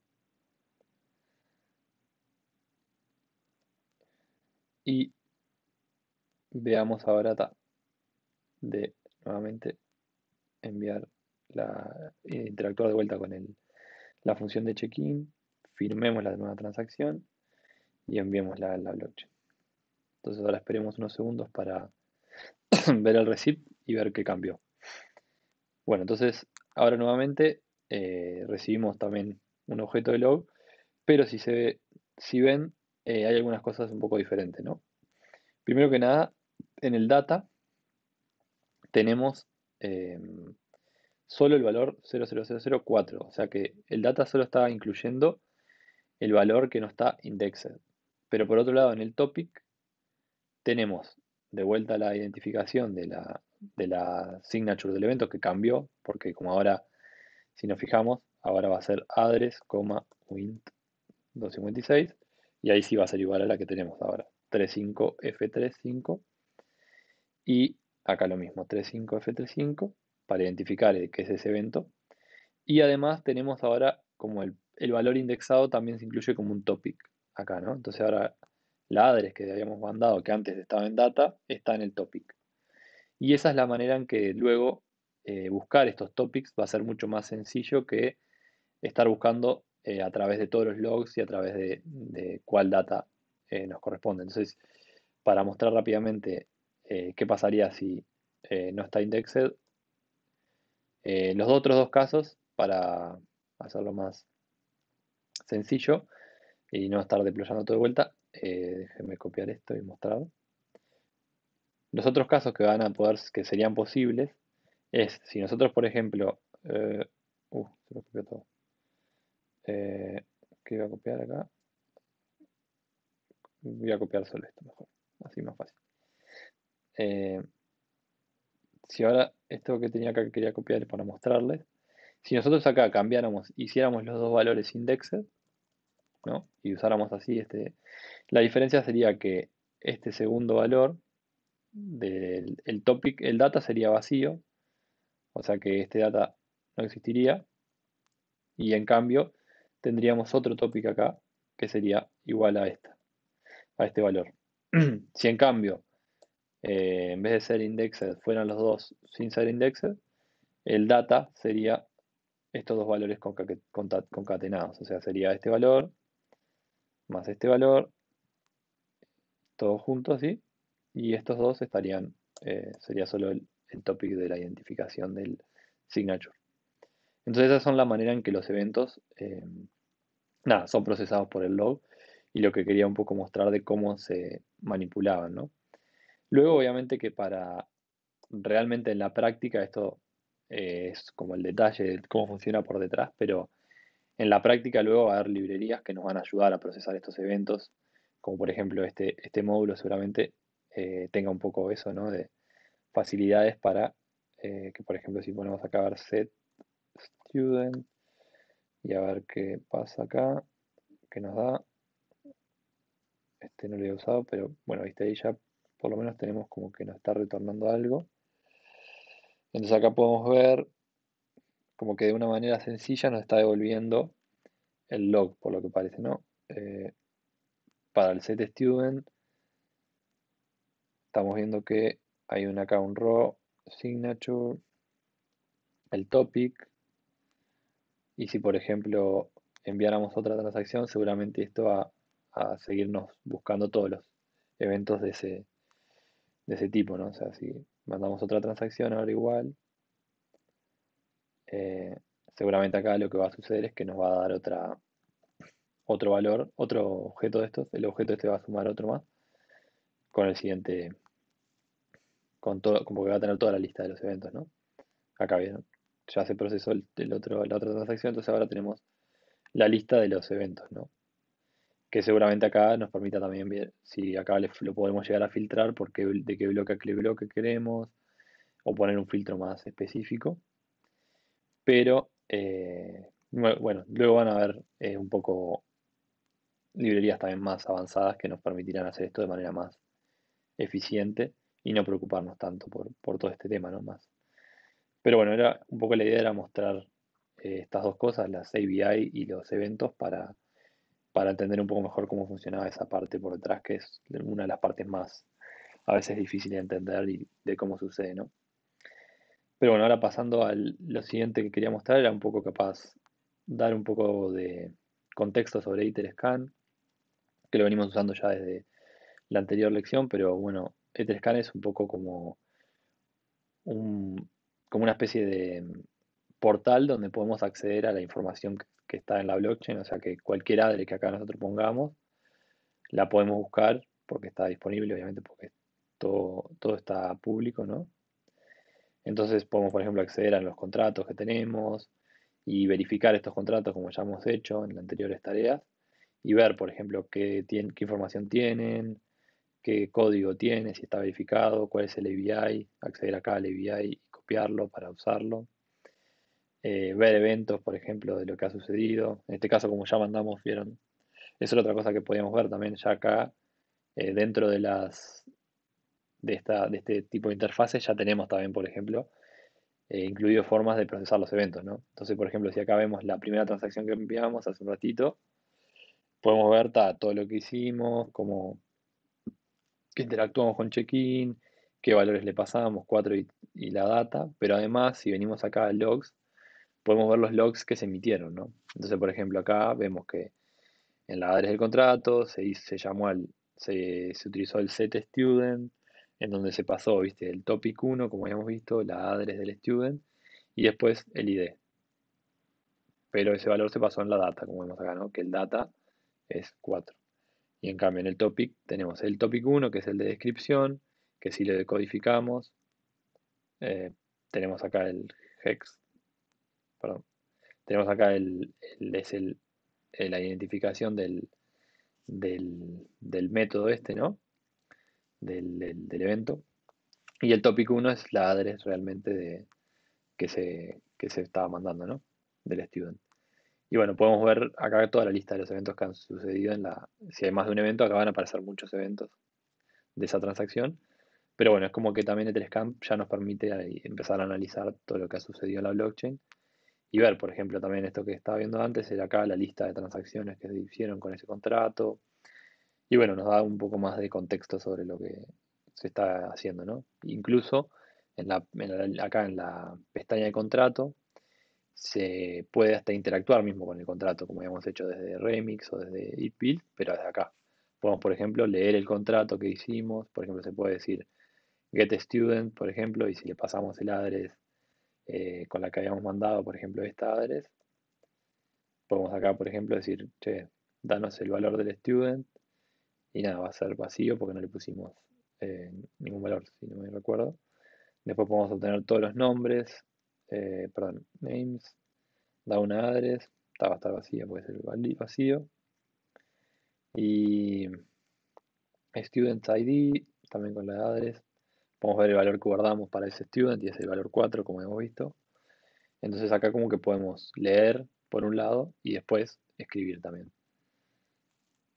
Y veamos ahora de nuevamente enviar interactuar de vuelta con la función de check-in, firmemos la nueva transacción y enviemos la blockchain. Entonces ahora esperemos unos segundos para ver el receipt y ver qué cambió. Bueno, entonces ahora nuevamente recibimos también un objeto de log, pero si ven, hay algunas cosas un poco diferentes, ¿no? Primero que nada, en el data tenemos solo el valor 00004, o sea que el data solo está incluyendo el valor que no está indexed. Pero por otro lado, en el topic tenemos de vuelta la identificación de la signature del evento que cambió, porque como ahora, si nos fijamos, ahora va a ser address, wint 256, y ahí sí va a ser igual a la que tenemos ahora, 35F35, y acá lo mismo, 35F35, para identificar qué es ese evento. Y además tenemos ahora como el valor indexado también se incluye como un topic acá, ¿no? Entonces ahora la address que habíamos mandado, que antes estaba en data, está en el topic. Y esa es la manera en que luego buscar estos topics va a ser mucho más sencillo que estar buscando a través de todos los logs y a través de cuál data nos corresponde. Entonces, para mostrar rápidamente qué pasaría si no está indexed, los otros dos casos, para hacerlo más sencillo y no estar deployando todo de vuelta, déjenme copiar esto y mostrar. Los otros casos que serían posibles, es si nosotros, por ejemplo, se lo copió todo. ¿Qué iba a copiar acá? Voy a copiar solo esto mejor, así más fácil. Si ahora esto que tenía acá que quería copiar para mostrarles, si nosotros acá cambiáramos, hiciéramos los dos valores indexed, ¿no? Y usáramos así la diferencia sería que este segundo valor del topic, el data sería vacío, o sea que este data no existiría, y en cambio tendríamos otro topic acá que sería igual a este valor. Si en cambio, en vez de ser indexed, fueran los dos sin ser indexed, el data sería estos dos valores concatenados, o sea, sería este valor más este valor, todos juntos, ¿sí? Y estos dos sería solo el topic de la identificación del signature. Entonces esas son la manera en que los eventos, son procesados por el log y lo que quería un poco mostrar de cómo se manipulaban, ¿no? Luego, obviamente que para realmente en la práctica esto es como el detalle de cómo funciona por detrás, pero en la práctica luego va a haber librerías que nos van a ayudar a procesar estos eventos, como por ejemplo este módulo seguramente tenga un poco eso, ¿no? De facilidades para que, por ejemplo, si ponemos acá a ver set student y a ver qué pasa acá, que nos da. Este no lo he usado, pero bueno, viste ahí ya por lo menos tenemos como que nos está retornando algo. Entonces acá podemos ver como que de una manera sencilla nos está devolviendo el log, por lo que parece, ¿no? Para el set student estamos viendo que hay acá un row signature, el topic, y si por ejemplo enviáramos otra transacción, seguramente esto va a seguirnos buscando todos los eventos de ese tipo, ¿no? O sea, si mandamos otra transacción ahora igual, eh, seguramente acá lo que va a suceder es que nos va a dar otro valor, otro objeto de estos, el objeto este va a sumar otro más con el siguiente, con todo, como que va a tener toda la lista de los eventos, ¿no? Acá vieron, ya se procesó la otra transacción, entonces ahora tenemos la lista de los eventos, ¿no? Que seguramente acá nos permita también ver si acá lo podemos llegar a filtrar de qué bloque a qué bloque queremos, o poner un filtro más específico. Pero, bueno, luego van a haber un poco librerías también más avanzadas que nos permitirán hacer esto de manera más eficiente y no preocuparnos tanto por todo este tema, ¿no? Más. Pero bueno, un poco la idea era mostrar estas dos cosas, las ABI y los eventos, para entender un poco mejor cómo funcionaba esa parte por detrás, que es una de las partes más a veces difícil de entender y de cómo sucede, ¿no? Pero bueno, ahora pasando a lo siguiente que quería mostrar, era un poco capaz dar un poco de contexto sobre Etherscan, que lo venimos usando ya desde la anterior lección, pero bueno, Etherscan es un poco un, como una especie de portal donde podemos acceder a la información que está en la blockchain, o sea que cualquier adre que acá nosotros pongamos, la podemos buscar porque está disponible, obviamente porque todo está público, ¿no? Entonces podemos, por ejemplo, acceder a los contratos que tenemos y verificar estos contratos como ya hemos hecho en las anteriores tareas y ver, por ejemplo, qué información tienen, qué código tiene, si está verificado, cuál es el ABI, acceder acá al ABI y copiarlo para usarlo. Ver eventos, por ejemplo, de lo que ha sucedido. En este caso, como ya mandamos, vieron, eso es otra cosa que podíamos ver también ya acá, dentro de este tipo de interfaces, ya tenemos también, por ejemplo, incluido formas de procesar los eventos, ¿no? Entonces, por ejemplo, si acá vemos la primera transacción que enviamos hace un ratito, podemos ver todo lo que hicimos, cómo que interactuamos con check-in, qué valores le pasamos, 4 y la data, pero además, si venimos acá a logs, podemos ver los logs que se emitieron, ¿no? Entonces, por ejemplo, acá vemos que en la adres del contrato se utilizó el set student, en donde se pasó, viste, el topic 1, como habíamos visto, la adres del student, y después el ID. Pero ese valor se pasó en la data, como vemos acá, ¿no? Que el data es 4. Y en cambio en el topic tenemos el topic 1, que es el de descripción, que si lo decodificamos, eh, tenemos acá el hex, perdón, tenemos acá la identificación del método este, ¿no? Del evento. Y el topic 1 es la address realmente que se estaba mandando, ¿no? Del student. Y bueno, podemos ver acá toda la lista de los eventos que han sucedido si hay más de un evento, acá van a aparecer muchos eventos de esa transacción. Pero bueno, es como que también Etherscan ya nos permite ahí empezar a analizar todo lo que ha sucedido en la blockchain y ver, por ejemplo, también esto que estaba viendo antes, era acá la lista de transacciones que se hicieron con ese contrato. Y bueno, nos da un poco más de contexto sobre lo que se está haciendo, ¿no? Incluso acá en la pestaña de contrato se puede hasta interactuar mismo con el contrato, como habíamos hecho desde Remix o desde EatBuild, pero desde acá. Podemos, por ejemplo, leer el contrato que hicimos, por ejemplo, se puede decir get student, por ejemplo, y si le pasamos el address con la que habíamos mandado, por ejemplo, esta address, podemos acá, por ejemplo, decir, che, danos el valor del student, y nada, va a ser vacío porque no le pusimos ningún valor, si no me recuerdo. Después podemos obtener todos los nombres, perdón, names, da una address, va a estar vacía, puede ser vacío. Y student ID, también con la address. Podemos ver el valor que guardamos para ese student y es el valor 4, como hemos visto. Entonces acá como que podemos leer por un lado y después escribir también.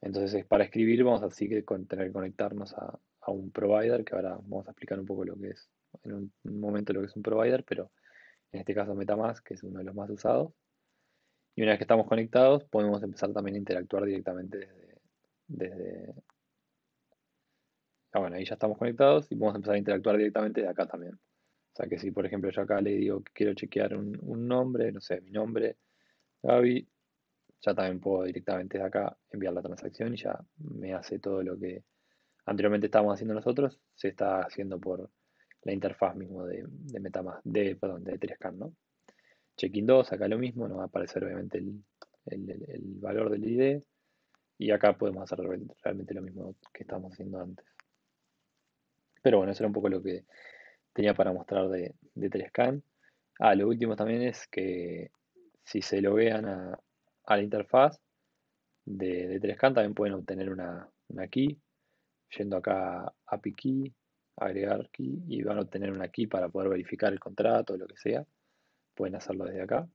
Entonces, para escribir vamos así que tener que conectarnos a un provider, que ahora vamos a explicar un poco lo que es, en un momento lo que es un provider, pero en este caso MetaMask, que es uno de los más usados. Y una vez que estamos conectados, podemos empezar también a interactuar directamente desde bueno, ahí ya estamos conectados y podemos empezar a interactuar directamente de acá también. O sea que si, por ejemplo, yo acá le digo que quiero chequear un nombre, no sé, mi nombre, Gaby, ya también puedo directamente de acá enviar la transacción y ya me hace todo lo que anteriormente estábamos haciendo nosotros, se está haciendo por la interfaz mismo de MetaMask, perdón, de Ethereum, ¿no? Check-in 2, acá lo mismo, nos va a aparecer obviamente el valor del ID y acá podemos hacer realmente lo mismo que estábamos haciendo antes. Pero bueno, eso era un poco lo que tenía para mostrar de Telescan. Lo último también es que si se loguean a la interfaz de Telescan también pueden obtener una key, yendo acá a API Key, agregar key y van a obtener una key para poder verificar el contrato o lo que sea. Pueden hacerlo desde acá.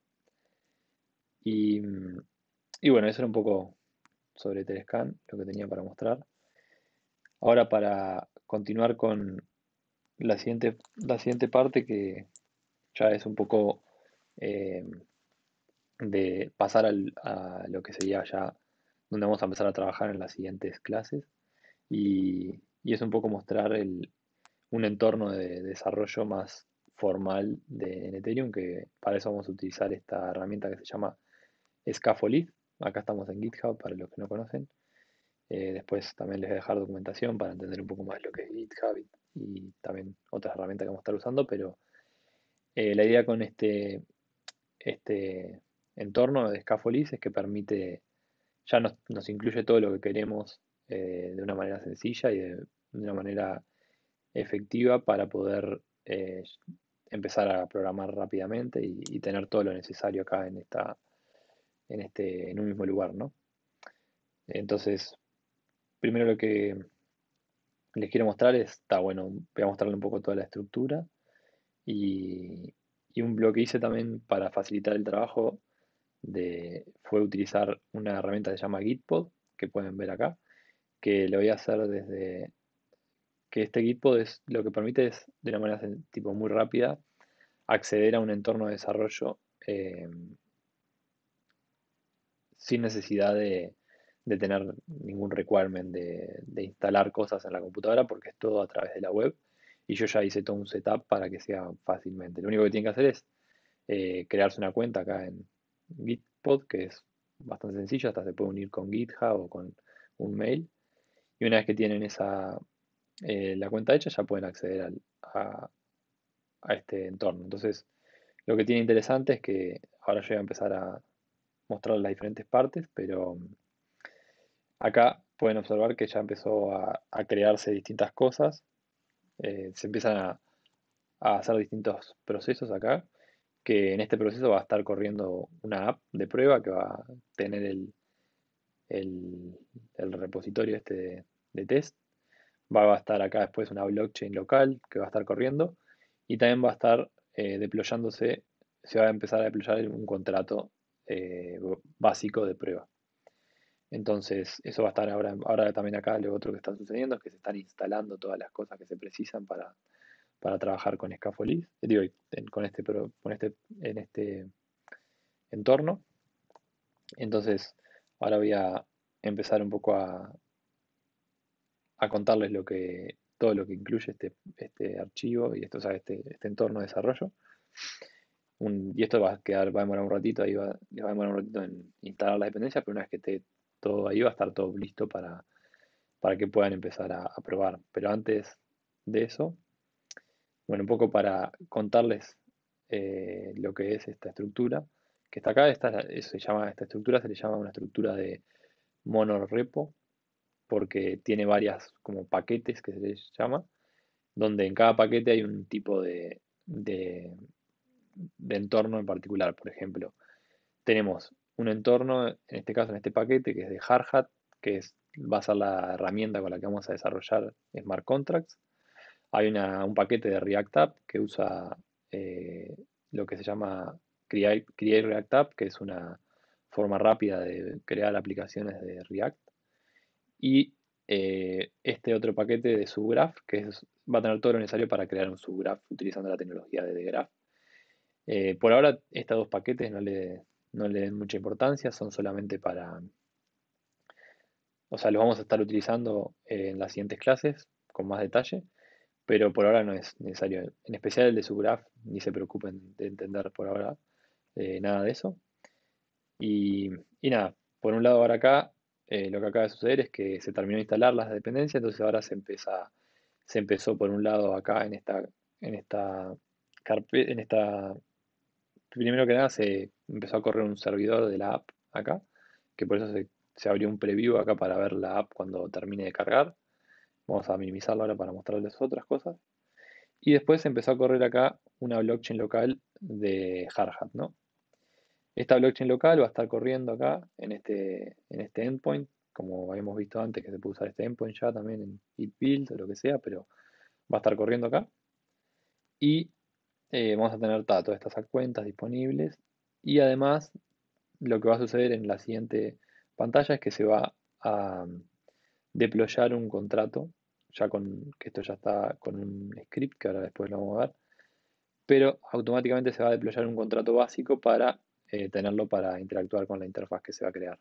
Y, y bueno, eso era un poco sobre Telescan, lo que tenía para mostrar. Ahora para continuar con la siguiente parte que ya es un poco eh, de pasar a lo que sería ya donde vamos a empezar a trabajar en las siguientes clases y es un poco mostrar un entorno de desarrollo más formal en Ethereum, que para eso vamos a utilizar esta herramienta que se llama Scaffold. Acá estamos en GitHub para los que no conocen. Después también les voy a dejar documentación para entender un poco más lo que es GitHub y también otras herramientas que vamos a estar usando, pero la idea con este entorno de Scaffold es que permite, ya nos incluye todo lo que queremos de una manera sencilla y de una manera efectiva para poder empezar a programar rápidamente y tener todo lo necesario acá en un mismo lugar, ¿no? Entonces, primero lo que les quiero mostrar está bueno, voy a mostrarle un poco toda la estructura y, lo que hice también para facilitar el trabajo fue utilizar una herramienta que se llama Gitpod, que pueden ver acá, que lo voy a hacer desde que este Gitpod lo que permite es de una manera tipo muy rápida acceder a un entorno de desarrollo sin necesidad de tener ningún requirement de instalar cosas en la computadora porque es todo a través de la web y yo ya hice todo un setup para que sea fácilmente. Lo único que tienen que hacer es crearse una cuenta acá en Gitpod, que es bastante sencillo, hasta se puede unir con GitHub o con un mail. Y una vez que tienen la cuenta hecha, ya pueden acceder a este entorno. Entonces, lo que tiene interesante es que ahora yo voy a empezar a mostrar las diferentes partes, pero acá pueden observar que ya empezó a crearse distintas cosas, se empiezan a hacer distintos procesos acá, que en este proceso va a estar corriendo una app de prueba que va a tener el, el repositorio este de test. Va a estar acá después una blockchain local que va a estar corriendo y también va a estar deployándose, se va a empezar a deployar un contrato básico de prueba. Entonces, eso va a estar ahora también acá. Lo otro que está sucediendo es que se están instalando todas las cosas que se precisan para trabajar con Scaffold, digo, en este entorno. Entonces, ahora voy a empezar un poco a contarles todo lo que incluye este archivo y esto, o sea, este entorno de desarrollo. Y esto va a demorar un ratito, les va a demorar un ratito en instalar la dependencia, pero una vez que esté todo ahí va a estar todo listo para que puedan empezar a probar. Pero antes de eso, bueno, un poco para contarles lo que es esta estructura que está acá. Esta estructura se le llama una estructura de monorepo porque tiene varias como paquetes que se les llama, donde en cada paquete hay un tipo de entorno en particular. Por ejemplo, tenemos un entorno, en este caso en este paquete, que es de Hardhat, que va a ser la herramienta con la que vamos a desarrollar Smart Contracts. Hay un paquete de React App que usa lo que se llama Create React App, que es una forma rápida de crear aplicaciones de React. y este otro paquete de subgraph, va a tener todo lo necesario para crear un subgraph utilizando la tecnología de dgraph. Por ahora, estos dos paquetes no le den mucha importancia, son solamente para, o sea, los vamos a estar utilizando en las siguientes clases con más detalle, pero por ahora no es necesario. En especial el de subgraph, ni se preocupen de entender por ahora nada de eso. Y nada, por un lado ahora acá, lo que acaba de suceder es que se terminó de instalar las dependencias, entonces ahora se empezó por un lado acá en esta en esta, primero que nada se empezó a correr un servidor de la app acá, que por eso se abrió un preview acá para ver la app cuando termine de cargar. Vamos a minimizarlo ahora para mostrarles otras cosas. Y después se empezó a correr acá una blockchain local de Hardhat, ¿no? Esta blockchain local va a estar corriendo acá en este endpoint, como habíamos visto antes que se puede usar este endpoint ya también en it-build o lo que sea, pero va a estar corriendo acá. Y vamos a tener todas estas cuentas disponibles. Y además, lo que va a suceder en la siguiente pantalla es que se va a deployar un contrato, ya que esto ya está con un script que ahora después lo vamos a ver, pero automáticamente se va a deployar un contrato básico para tenerlo para interactuar con la interfaz que se va a crear.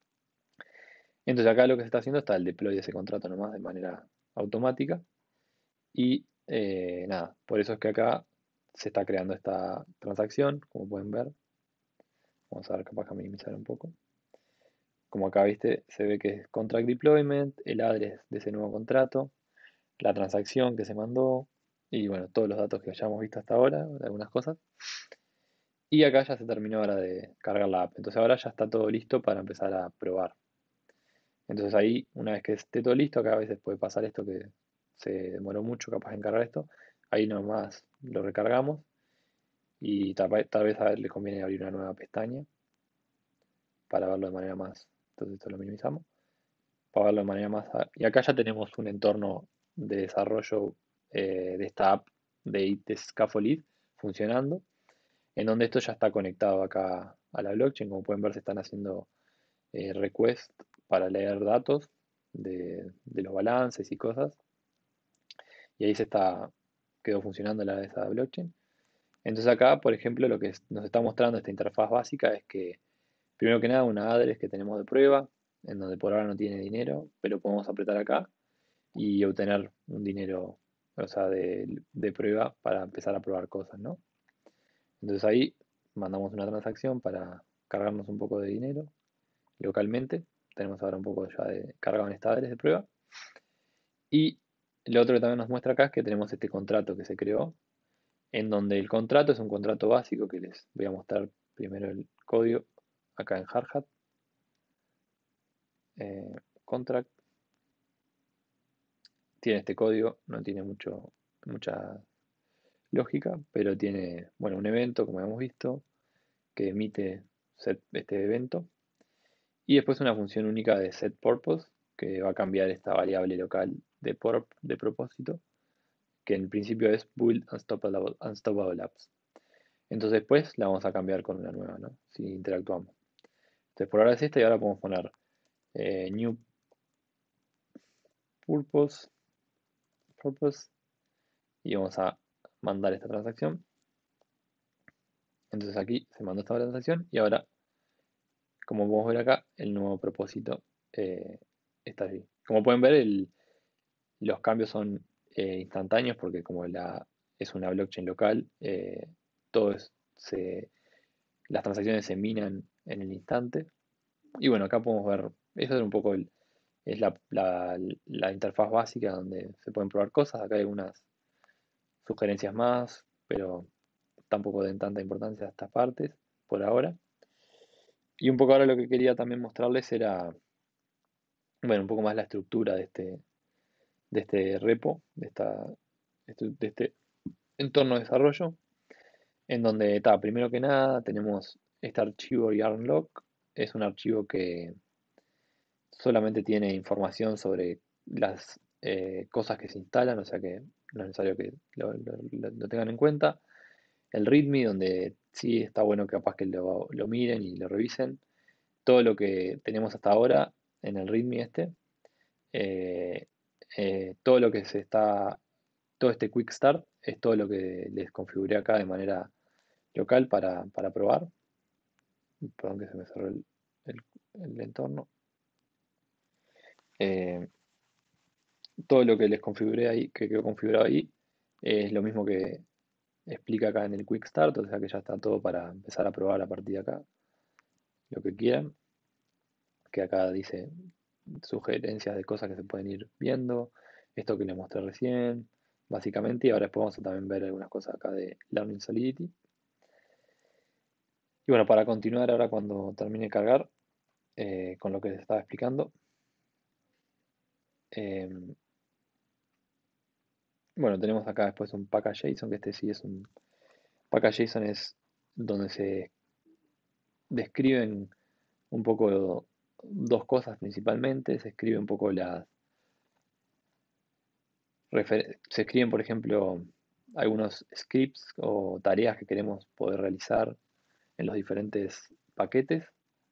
Entonces acá lo que se está haciendo está el deploy de ese contrato nomás de manera automática y nada, por eso es que acá se está creando esta transacción, como pueden ver. Vamos a ver, capaz que minimizar un poco. Como acá viste, se ve que es contract deployment, el address de ese nuevo contrato, la transacción que se mandó y bueno, todos los datos que hayamos visto hasta ahora, de algunas cosas. Y acá ya se terminó ahora de cargar la app. Entonces ahora ya está todo listo para empezar a probar. Entonces ahí, una vez que esté todo listo, acá a veces puede pasar esto que se demoró mucho capaz en cargar esto. Ahí nomás lo recargamos y tal vez a ver le conviene abrir una nueva pestaña para verlo de manera más. Entonces esto lo minimizamos. Para verlo de manera más. Y acá ya tenemos un entorno de desarrollo de esta app de Scaffold funcionando, en donde esto ya está conectado acá a la blockchain. Como pueden ver, se están haciendo requests para leer datos de los balances y cosas. Y ahí quedó funcionando esa blockchain. Entonces acá, por ejemplo, lo que nos está mostrando esta interfaz básica es que, primero que nada, una address que tenemos de prueba, en donde por ahora no tiene dinero, pero podemos apretar acá y obtener un dinero, o sea, de prueba para empezar a probar cosas, ¿no? Entonces ahí mandamos una transacción para cargarnos un poco de dinero localmente. Tenemos ahora un poco ya de cargado en esta address de prueba. Y lo otro que también nos muestra acá es que tenemos este contrato que se creó, en donde el contrato es un contrato básico que les voy a mostrar primero el código acá en Hardhat. Contract tiene este código, no tiene mucha lógica, pero tiene, bueno, un evento, como hemos visto, que emite este evento, y después una función única de setPurpose, que va a cambiar esta variable local de propósito, que en principio es build unstoppable apps. Entonces después la vamos a cambiar con una nueva, ¿no? Si interactuamos. Entonces por ahora es esta y ahora podemos poner new purpose y vamos a mandar esta transacción. Entonces aquí se mandó esta transacción y ahora, como podemos ver acá, el nuevo propósito está allí. Como pueden ver, los cambios son instantáneos porque como es una blockchain local, todo las transacciones se minan en el instante. Y bueno, acá podemos ver, eso es un poco es la interfaz básica donde se pueden probar cosas. Acá hay algunas sugerencias más, pero tampoco den tanta importancia a estas partes por ahora. Y un poco ahora lo que quería también mostrarles era, bueno, un poco más la estructura de este repo, de este entorno de desarrollo, en donde está, primero que nada, tenemos este archivo yarnlock, es un archivo que solamente tiene información sobre las cosas que se instalan, o sea que no es necesario que lo tengan en cuenta. El README, donde sí está bueno que capaz que lo miren y lo revisen. Todo lo que tenemos hasta ahora en el README este. eh, todo lo que todo este Quick Start es todo lo que les configuré acá de manera local para probar. Perdón que se me cerró el- el entorno. Eh, Todo lo que les configuré ahí, que quedó configurado ahí, es lo mismo que explica acá en el Quick Start, o sea que ya está todo para empezar a probar a partir de acá lo que quieran, que acá dice sugerencias de cosas que se pueden ir viendo, esto que les mostré recién, básicamente, y ahora después vamos a también ver algunas cosas acá de Learning Solidity. Y bueno, para continuar ahora cuando termine de cargar, con lo que les estaba explicando, em, bueno, tenemos acá después un package.json, que este sí es un package.json, es donde se describen un poco dos cosas principalmente. Se escribe un poco se escriben, por ejemplo, algunos scripts o tareas que queremos poder realizar en los diferentes paquetes.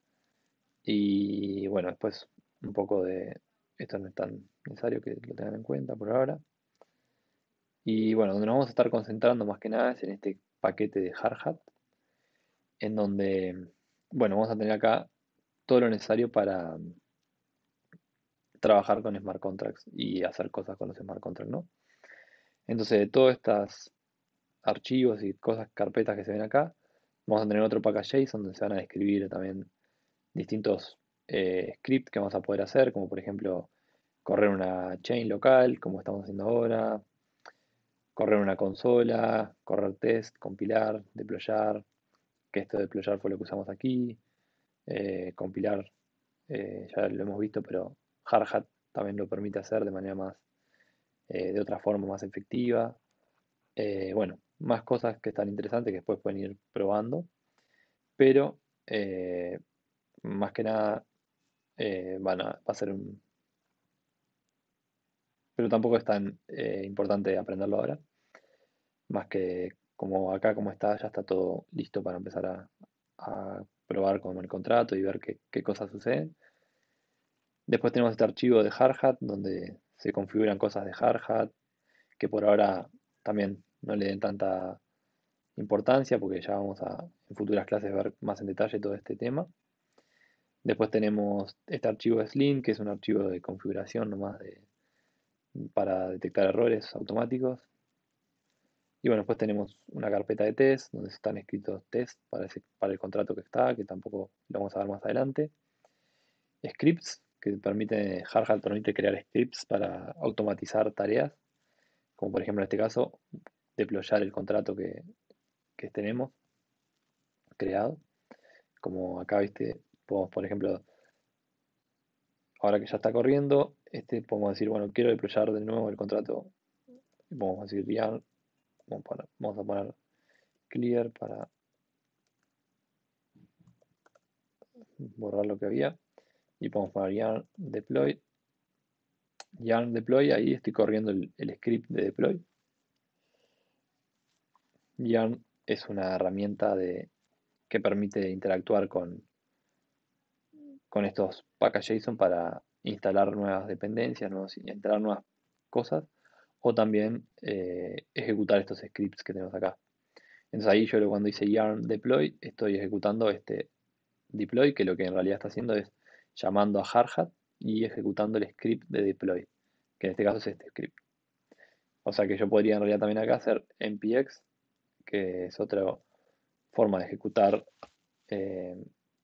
Y bueno, después un poco de, esto no es tan necesario que lo tengan en cuenta por ahora. Y bueno, donde nos vamos a estar concentrando más que nada es en este paquete de Hardhat, en donde, bueno, vamos a tener acá todo lo necesario para trabajar con smart contracts y hacer cosas con los smart contracts, ¿no? Entonces, de todos estos archivos y cosas, carpetas que se ven acá, vamos a tener otro package.json donde se van a describir también distintos scripts que vamos a poder hacer, como por ejemplo correr una chain local, como estamos haciendo ahora, correr una consola, correr test, compilar, deployar, que esto de deployar fue lo que usamos aquí, compilar, ya lo hemos visto, pero Hardhat también lo permite hacer de manera más, de otra forma más efectiva. Bueno, más cosas que están interesantes que después pueden ir probando, pero eh, más que nada va a ser un... Pero tampoco es tan importante aprenderlo ahora, más que como acá como está, ya está todo listo para empezar a probar con el contrato y ver qué cosas suceden. Después tenemos este archivo de Hardhat donde se configuran cosas de Hardhat, que por ahora también no le den tanta importancia porque ya vamos a en futuras clases ver más en detalle todo este tema. Después tenemos este archivo de Slim, que es un archivo de configuración nomás para detectar errores automáticos. Y bueno, después tenemos una carpeta de test donde están escritos test para el contrato que está, que tampoco lo vamos a ver más adelante. Scripts, que Hardhat permite crear scripts para automatizar tareas, como por ejemplo en este caso, deployar el contrato que tenemos creado. Como acá, viste, podemos, por ejemplo, ahora que ya está corriendo, podemos decir, bueno, quiero deployar de nuevo el contrato. Y podemos decir yarn, vamos a poner clear para borrar lo que había. Y podemos poner yarn deploy. Yarn deploy, ahí estoy corriendo el script de deploy. Yarn es una herramienta que permite interactuar con estos package.json para instalar nuevas dependencias, instalar nuevas cosas, o también ejecutar estos scripts que tenemos acá. Entonces ahí yo cuando dice yarn deploy, estoy ejecutando este deploy, que lo que en realidad está haciendo es llamando a Hardhat y ejecutando el script de deploy, que en este caso es este script. O sea que yo podría en realidad también acá hacer npx, que es otra forma de eh,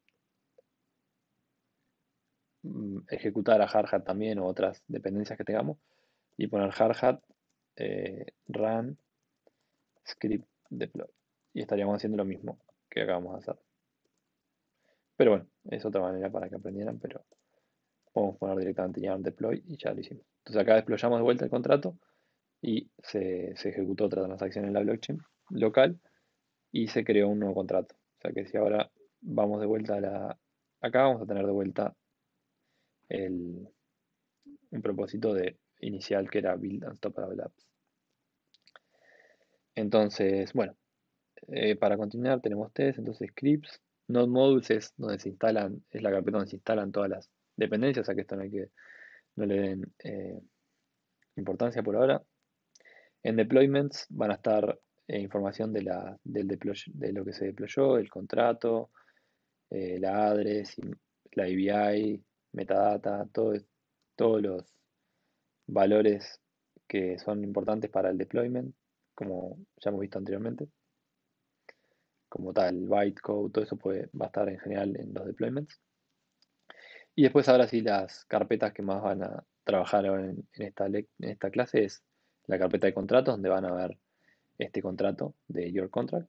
ejecutar a Hardhat también o otras dependencias que tengamos y poner Hardhat run script deploy. Y estaríamos haciendo lo mismo que acabamos de hacer. Pero bueno, es otra manera para que aprendieran, pero podemos poner directamente yarn deploy y ya lo hicimos. Entonces acá deployamos de vuelta el contrato y se ejecutó otra transacción en la blockchain local y se creó un nuevo contrato. O sea que si ahora vamos de vuelta acá, vamos a tener de vuelta el, un propósito inicial que era build unstoppable apps. Entonces, bueno, para continuar tenemos test, entonces scripts. Node modules es donde se instalan, es la carpeta donde se instalan todas las dependencias, o sea que esto no hay que no le den importancia por ahora. En deployments van a estar información de lo que se deployó, el contrato, la address, la ABI, metadata, todos los valores que son importantes para el deployment, como ya hemos visto anteriormente, como tal, bytecode, todo eso va a estar en general en los deployments. Y después ahora sí las carpetas que más van a trabajar ahora en esta clase es la carpeta de contratos, donde van a ver este contrato de Your Contract,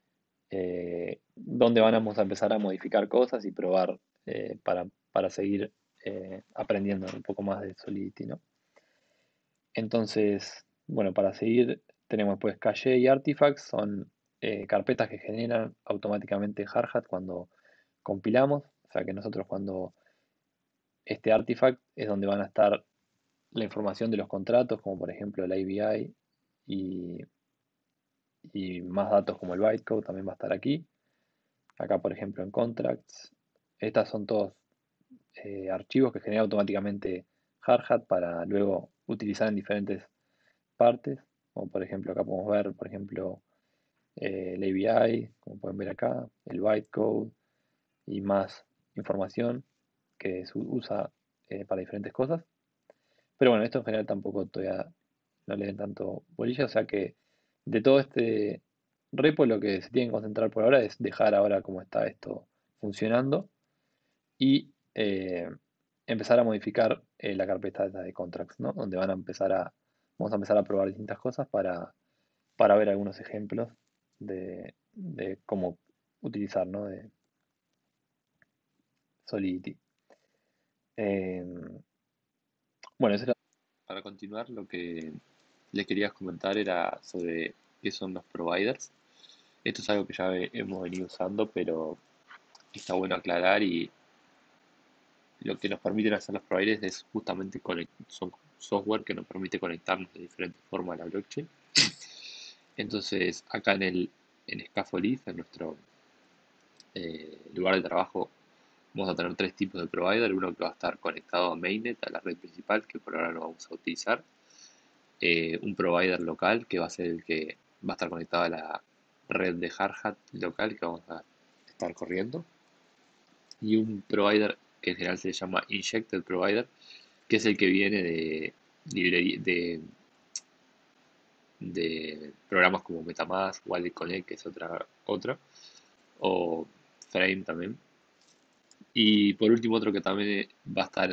donde vamos a empezar a modificar cosas y probar para seguir aprendiendo un poco más de Solidity, ¿no? Entonces, bueno, para seguir tenemos pues cache y artifacts, son carpetas que generan automáticamente Hardhat cuando compilamos, o sea que nosotros cuando este artifact es donde van a estar la información de los contratos, como por ejemplo el ABI y, y más datos como el bytecode también va a estar aquí. Acá por ejemplo en contracts, estas son todos archivos que genera automáticamente Hardhat para luego utilizar en diferentes partes. Como por ejemplo acá podemos ver, por ejemplo, el ABI, como pueden ver acá, el bytecode y más información que se usa para diferentes cosas. Pero bueno, esto en general tampoco todavía no le den tanto bolilla, o sea que de todo este repo lo que se tiene que concentrar por ahora es dejar ahora como está esto funcionando y empezar a modificar la carpeta de contracts, ¿no? Donde vamos a empezar a probar distintas cosas para ver algunos ejemplos de cómo utilizar, ¿no? De Solidity. Bueno, eso era. Para continuar, lo que les quería comentar era sobre qué son los providers. Esto es algo que ya hemos venido usando, pero está bueno aclarar y lo que nos permiten hacer los providers es justamente son software que nos permite conectarnos de diferentes formas a la blockchain. Entonces, acá en Scaffold, en nuestro lugar de trabajo, vamos a tener tres tipos de provider. Uno que va a estar conectado a Mainnet, a la red principal, que por ahora no vamos a utilizar. Un provider local, que va a ser el que va a estar conectado a la red de Hardhat local que vamos a estar corriendo. Y un provider que en general se llama Injected Provider, que es el que viene de programas como MetaMask, Wallet Connect, que es otra, o Frame también. Y por último, otro que también va a estar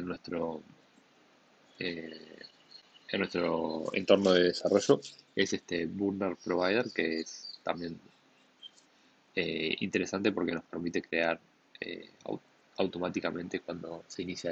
eh, en nuestro entorno de desarrollo es este Burner Provider, que es también interesante porque nos permite crear automáticamente cuando se inicia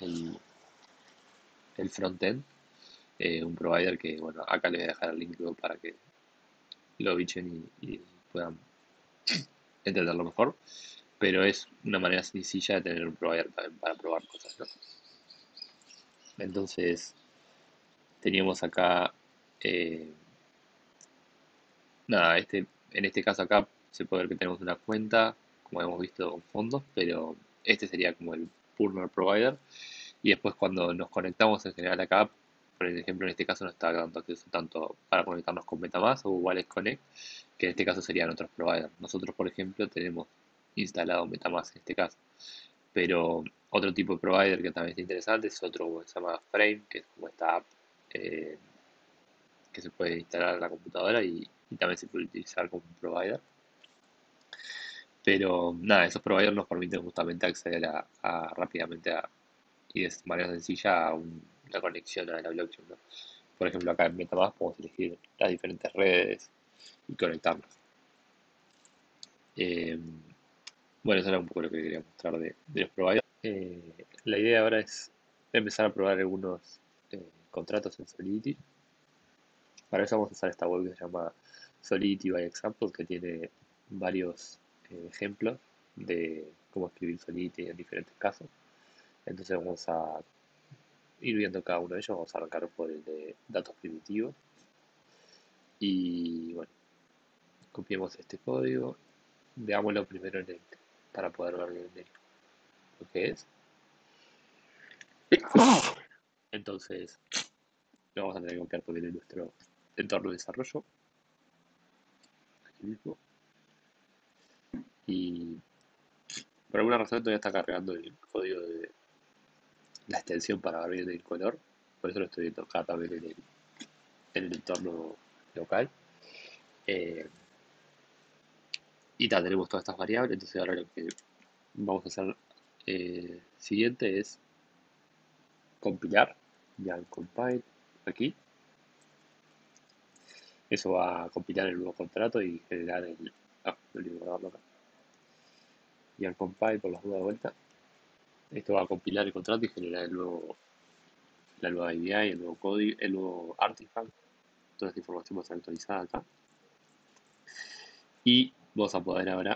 el frontend. Un provider que, bueno, acá les voy a dejar el link luego para que lo bichen y puedan entenderlo mejor. Pero es una manera sencilla de tener un provider también para probar cosas, ¿no? Entonces, teníamos acá, eh, nada, en este caso acá se puede ver que tenemos una cuenta, como hemos visto, con fondos, pero este sería como el Purner Provider. Y después cuando nos conectamos en general acá, por ejemplo en este caso no está dando acceso tanto para conectarnos con MetaMask o Wallet Connect, que en este caso serían otros providers. Nosotros, por ejemplo, tenemos instalado MetaMask en este caso. Pero otro tipo de provider que también es interesante es otro que se llama Frame, que es como esta app eh, que se puede instalar en la computadora y también se puede utilizar como un provider. Pero nada, esos providers nos permiten justamente acceder rápidamente y de manera sencilla a una conexión a la blockchain, ¿no? Por ejemplo, acá en MetaMask podemos elegir las diferentes redes y conectarnos. Eh, bueno, eso era un poco lo que quería mostrar de los providers. La idea ahora es empezar a probar algunos contratos en Solidity. Para eso vamos a usar esta web que se llama Solidity by Example, que tiene varios ejemplos de cómo escribir Solidity en diferentes casos. Entonces vamos a ir viendo cada uno de ellos. Vamos a arrancar por el de datos primitivos. Y bueno, copiemos este código. Veámoslo primero para poder ver bien lo que es. Entonces, lo vamos a tener que copiar porque en nuestro entorno de desarrollo, aquí mismo. Y por alguna razón todavía está cargando el código de la extensión para ver bien el color. Por eso lo estoy viendo acá también en el entorno local. Eh, y ya tenemos todas estas variables. Entonces ahora lo que vamos a hacer siguiente es compilar. Ya en compile aquí. Eso va a compilar el nuevo contrato y generar el... Ah, no olvidé guardarlo acá. Y al compile por las dudas de vuelta. Esto va a compilar el contrato y generar la nueva IDI, el nuevo código, el nuevo artifact. Toda esta información va a ser actualizada acá. Y vamos a poder ahora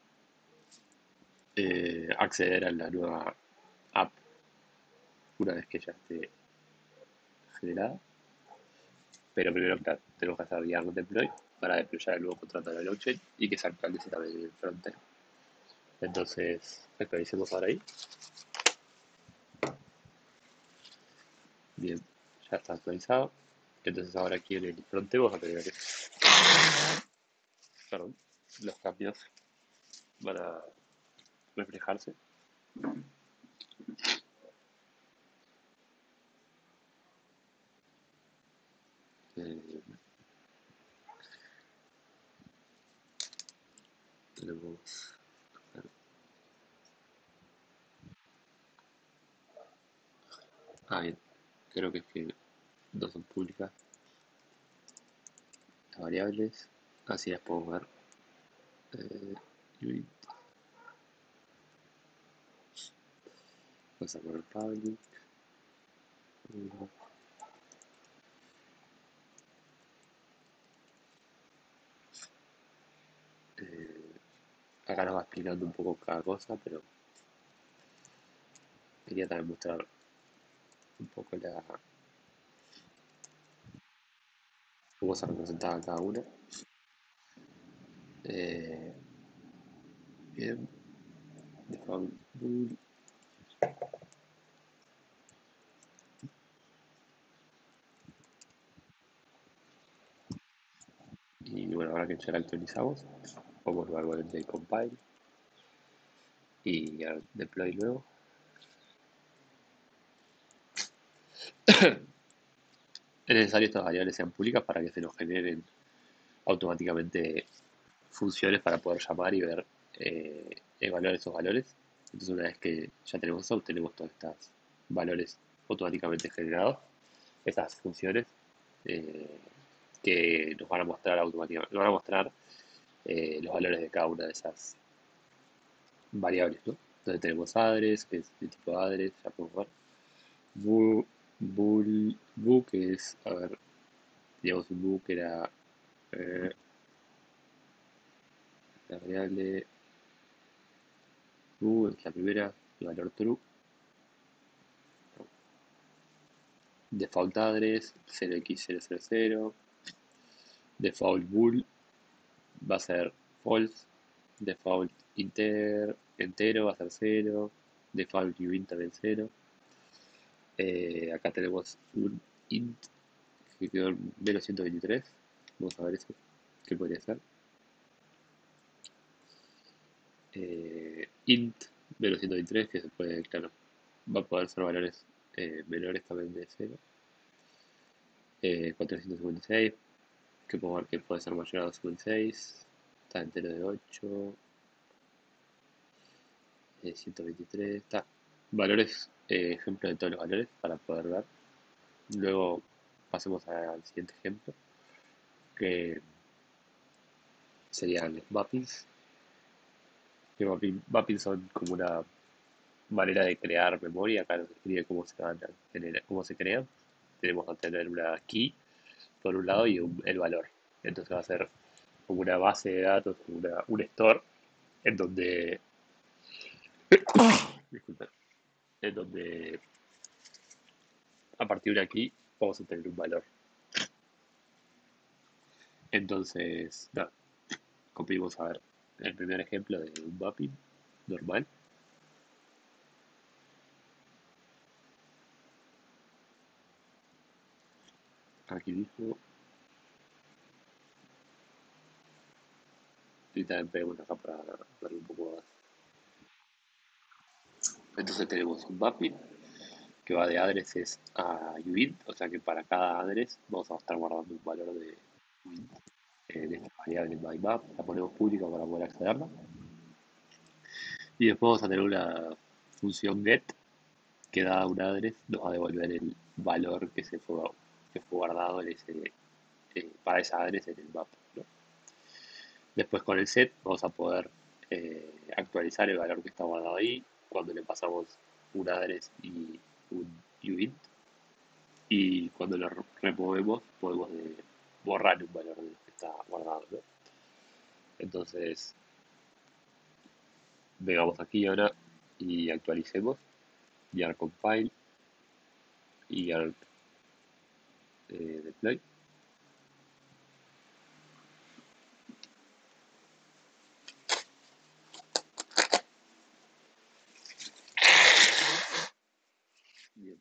acceder a la nueva app una vez que ya esté generada. Pero primero, claro, tenemos que hacer yarn deploy para deployar el nuevo contrato de la blockchain y que se actualice también en el frontend. Entonces, actualicemos ahora ahí. Bien, ya está actualizado. Entonces ahora aquí en el frontend vamos a tener que, perdón, los cambios van a reflejarse. Eh, tenemos, bien, creo que es que no son públicas las variables, así las podemos ver. Y vamos a poner public. Acá nos va explicando un poco cada cosa, pero quería también mostrar un poco cómo se representaba cada una. Eh, bien, default bool. Y bueno, ahora que ya la actualizamos, vamos luego de compile y a deploy luego. Es necesario que estas variables sean públicas para que se nos generen automáticamente funciones para poder llamar y ver, evaluar esos valores. Entonces una vez que ya tenemos eso, obtenemos todos estos valores automáticamente generados, estas funciones eh, que nos van a mostrar automáticamente, nos van a mostrar los valores de cada una de esas variables, ¿no? Entonces tenemos address, que es de tipo address, ya podemos ver. Bool, que es, a ver, digamos un bool que era eh, la variable bool, es la primera, el valor true. Default address 0x000. Default bool va a ser false. Default entero va a ser 0. Default uint también 0. Acá tenemos un int que quedó en menos 123. Vamos a ver eso. ¿Qué podría ser? Int menos 123, que se puede, claro, va a poder ser valores menores también de 0. 456, que puedo ver que puede ser mayor a 256. Está entero de 8. 123. Está. Valores, ejemplo de todos los valores para poder ver. Luego pasemos al siguiente ejemplo, que serían los mappings. Que mappings son como una manera de crear memoria. Acá nos describe cómo se van a generar, cómo se crean. Tenemos que tener una key por un lado y el valor. Entonces va a ser como una base de datos, como un store, en donde, disculpen, en donde a partir de aquí vamos a tener un valor. Entonces, nada, copiamos a ver el primer ejemplo de un mapping normal. aquí mismo. Y también pegamos acá para darle un poco más. Entonces tenemos un mapping que va de addresses a uint, o sea que para cada address vamos a estar guardando un valor de uint de esta variable mymap, la ponemos pública para poder accederla. Y después vamos a tener una función get que da un address nos va a devolver el valor que fue guardado en ese, para esa address en el map, ¿no? Después con el set vamos a poder actualizar el valor que está guardado ahí cuando le pasamos un address y un uint. Y cuando lo removemos podemos borrar un valor de lo que está guardado, ¿no? Entonces, vengamos aquí ahora y actualicemos y compile y deploy. Bien,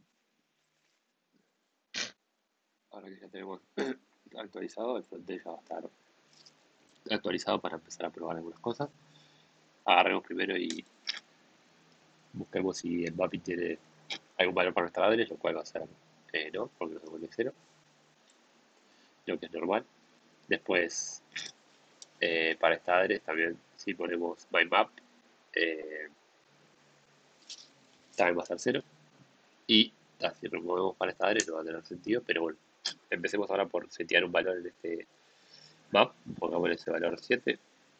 ahora que ya tenemos actualizado, el frontend ya va a estar actualizado para empezar a probar algunas cosas. Agarremos primero y busquemos si el mapping tiene algún valor para nuestra address, lo cual va a ser no, porque nos devuelve cero, lo que es normal. Después, para esta address también, si ponemos mymap, eh, también va a ser cero. Y si removemos para esta address no va a tener sentido, pero bueno, empecemos ahora por setear un valor en este map, pongamos ese valor 7.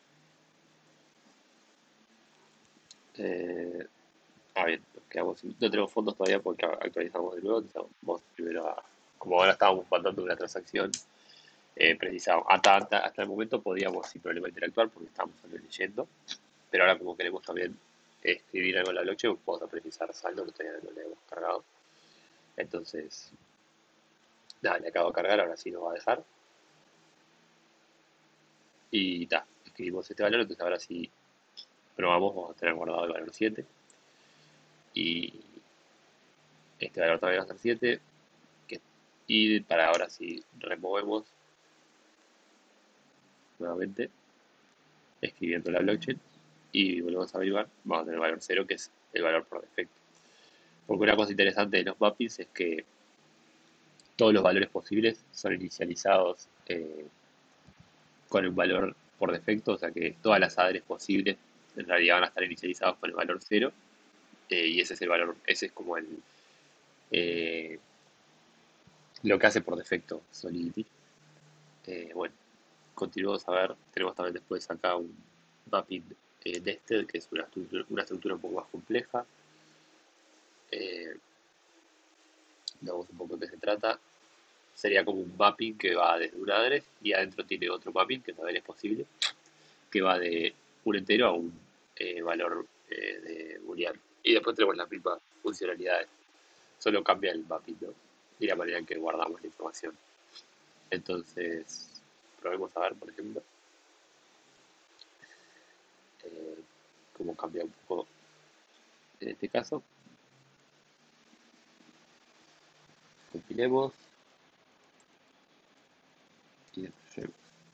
Eh, bien, no tenemos fondos todavía porque actualizamos de nuevo, entonces vamos primero como ahora estábamos mandando una transacción, precisamos, hasta el momento podíamos sin problema interactuar porque estábamos solo leyendo, pero ahora como queremos también escribir algo en la blockchain, vamos a precisar saldo que todavía no le hemos cargado. Entonces, nada, le acabo de cargar, ahora sí nos va a dejar. Y escribimos este valor, entonces ahora sí probamos, vamos a tener guardado el valor 7. Y este valor también va a ser 7. Y para ahora sí removemos nuevamente, escribiendo la blockchain y volvemos a averiguar, vamos a tener el valor 0, que es el valor por defecto. Porque una cosa interesante de los mappings es que todos los valores posibles son inicializados con un valor por defecto, o sea que todas las addresses posibles en realidad van a estar inicializados con el valor 0, y ese es el valor, ese es como eh, lo que hace por defecto Solidity. Bueno, continuamos a ver, tenemos también después acá un mapping nested, que es una estructura un poco más compleja. Veamos un poco de qué se trata. Sería como un mapping que va desde un address y adentro tiene otro mapping que también es posible, que va de un entero a un valor de booleano. Y después tenemos las mismas funcionalidades, solo cambia el mapping, ¿no? Y la manera en que guardamos la información. Entonces, probemos a ver, por ejemplo, eh, cómo cambia un poco en este caso. Compilemos y después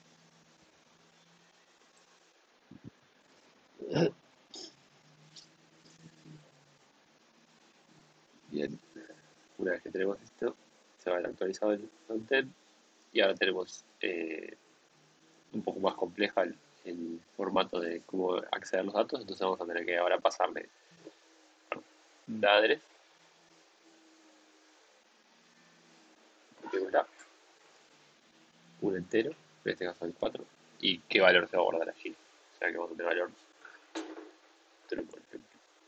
bien, una vez que tenemos esto, se va a ver actualizado el frontend y ahora tenemos un poco más compleja el formato de cómo acceder a los datos, entonces vamos a tener que ahora pasarle un address, un entero, en este caso el 4, y qué valor se va a guardar allí. O sea que vamos a tener valor true, por ejemplo.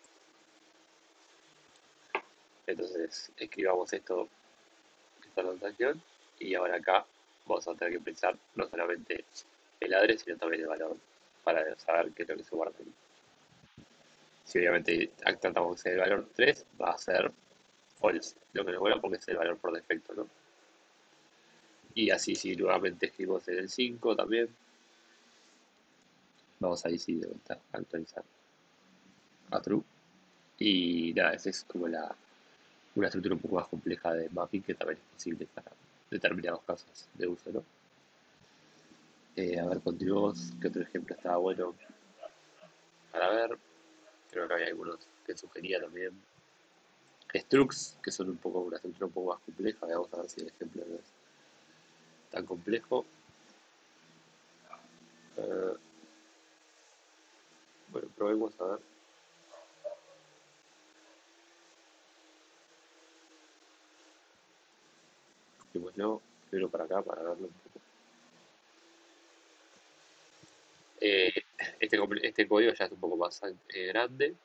Entonces escribamos esta transacción, y ahora acá vamos a tener que pensar no solamente el address, sino también el valor para saber qué es lo que se guarda ahí. Si obviamente tratamos que sea el valor 3, va a ser false, lo que nos vuelva porque es el valor por defecto, ¿no? Y así si nuevamente escribimos en el 5 también, vamos ahí sí de vuelta a actualizar a true. Y nada, esa es como una estructura un poco más compleja de mapping que también es posible para determinados casos de uso, ¿no? A ver, continuamos. ¿Qué otro ejemplo estaba bueno para ver? Creo que había algunos que sugería también. Structs, que son un poco una estructura un poco más compleja. Vamos a ver si el ejemplo no es tan complejo. Eh, bueno, probemos a ver. Copiémoslo primero para acá para verlo un poco. Eh, este código ya es un poco más grande.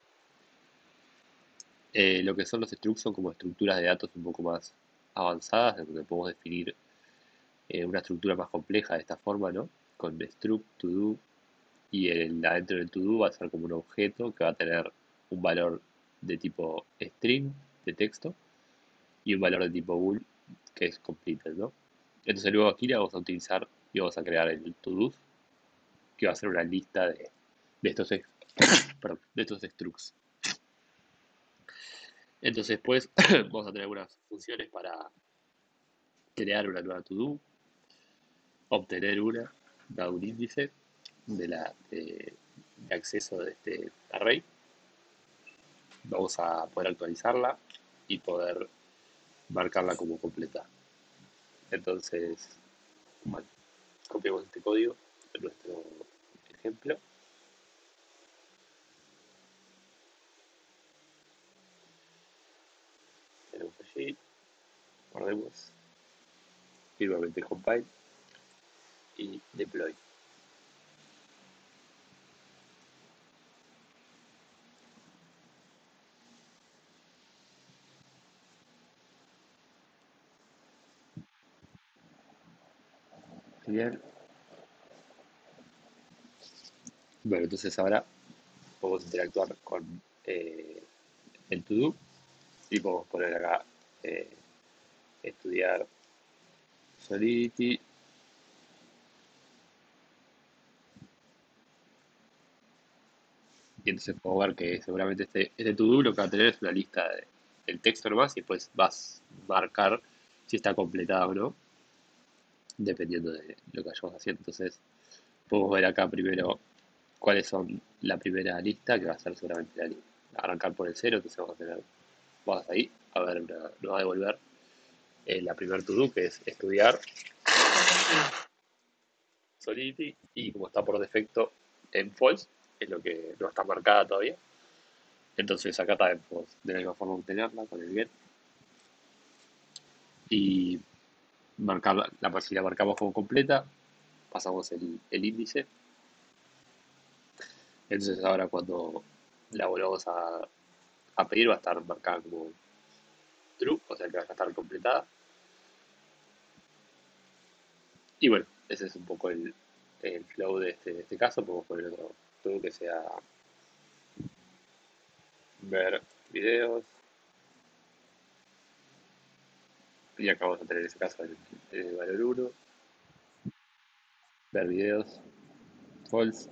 Lo que son los structs son como estructuras de datos un poco más avanzadas, donde podemos definir una estructura más compleja de esta forma, ¿no? Con struct, to do, y adentro del to do va a ser como un objeto que va a tener un valor de tipo string, de texto, y un valor de tipo bool, que es completed, ¿no? Entonces luego aquí le vamos a utilizar y vamos a crear el to do, que va a ser una lista de estos, perdón, de estos structs. Entonces después vamos a tener algunas funciones para crear una nueva to-do, obtener una, da un índice de acceso de este array. Vamos a poder actualizarla y poder marcarla como completa. Entonces, bueno, copiamos este código de nuestro ejemplo. Tenemos allí, guardemos, nuevamente compile y deploy. Bien. Bueno, entonces ahora podemos interactuar con el to-do y podemos poner acá estudiar Solidity. Y entonces puedo ver que seguramente este to-do lo que va a tener es una lista del texto nomás y después vas a marcar si está completada o no, dependiendo de lo que vayamos haciendo. Entonces podemos ver acá primero cuáles son la primera lista, que va a ser seguramente la lista. Arrancar por el cero, entonces vamos ahí, a ver, nos va a devolver la primer to-do, que es estudiar Solidity, y como está por defecto en false, es lo que no está marcada todavía. Entonces acá también podemos de la misma forma obtenerla con el get y marcarla, si la marcamos como completa, pasamos el índice. Entonces ahora cuando la volvamos a pedir va a estar marcada como true, o sea que va a estar completada. Y bueno, ese es un poco el flow de este caso. Podemos poner otro true que sea ver videos. Y acá vamos a tener ese caso el valor 1, ver videos, false.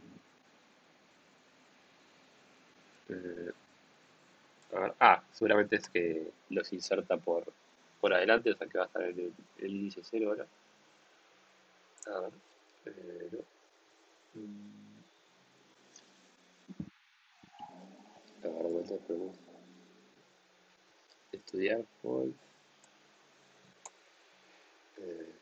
Eh, seguramente es que los inserta por adelante, o sea que va a estar en el índice 0 ahora. A ver, no. Mm, A ver, vuelta de pregunta. Estudiar false. Eh,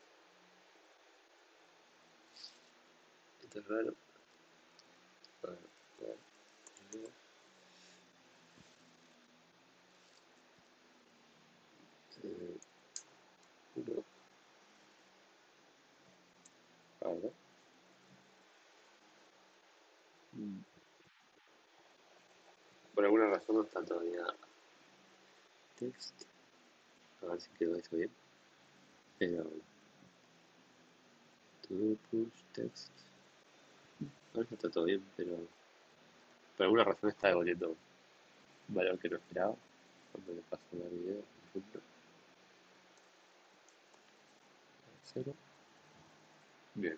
Esto es raro. A ver, videos, eh, uno. A ver, mm, por alguna razón no está todavía text. A ver si quedó eso bien. Pero to push text. A ver si está todo bien, pero por alguna razón está devolviendo un valor que no esperaba. Cuando le paso a ver videos, por ejemplo. Cero. Bien.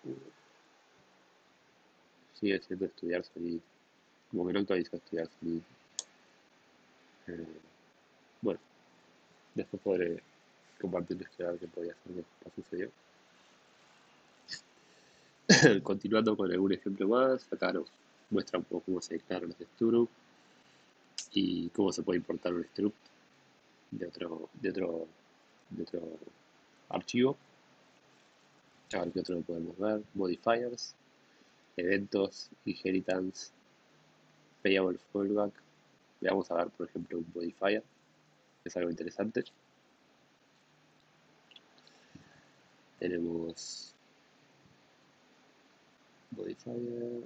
Sigue siendo estudiar Solidity. Como que no actualiza estudiar Solidity. Eh, bueno, después podré compartirles que a ver qué podía hacer que no sucedió. Continuando con algún ejemplo más, acá nos muestra un poco cómo se declaran los struct y cómo se puede importar un struct de otro archivo. A ver qué otro podemos ver. Modifiers, eventos, inheritance, payable fallback. Le vamos a ver, por ejemplo, un modifier, que es algo interesante. Tenemos modifier,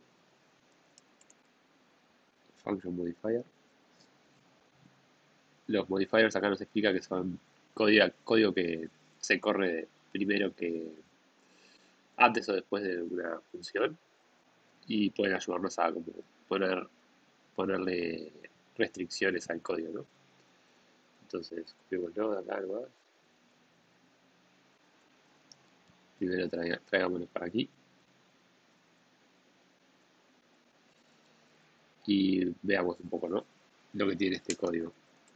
function modifier. Los modifiers acá nos explica que son código que se corre primero que antes o después de una función y pueden ayudarnos a como ponerle restricciones al código, ¿no? Entonces, copiémoslo de acá nomás. Primero traigámoslo para aquí. Y veamos un poco, ¿no? Lo que tiene este código.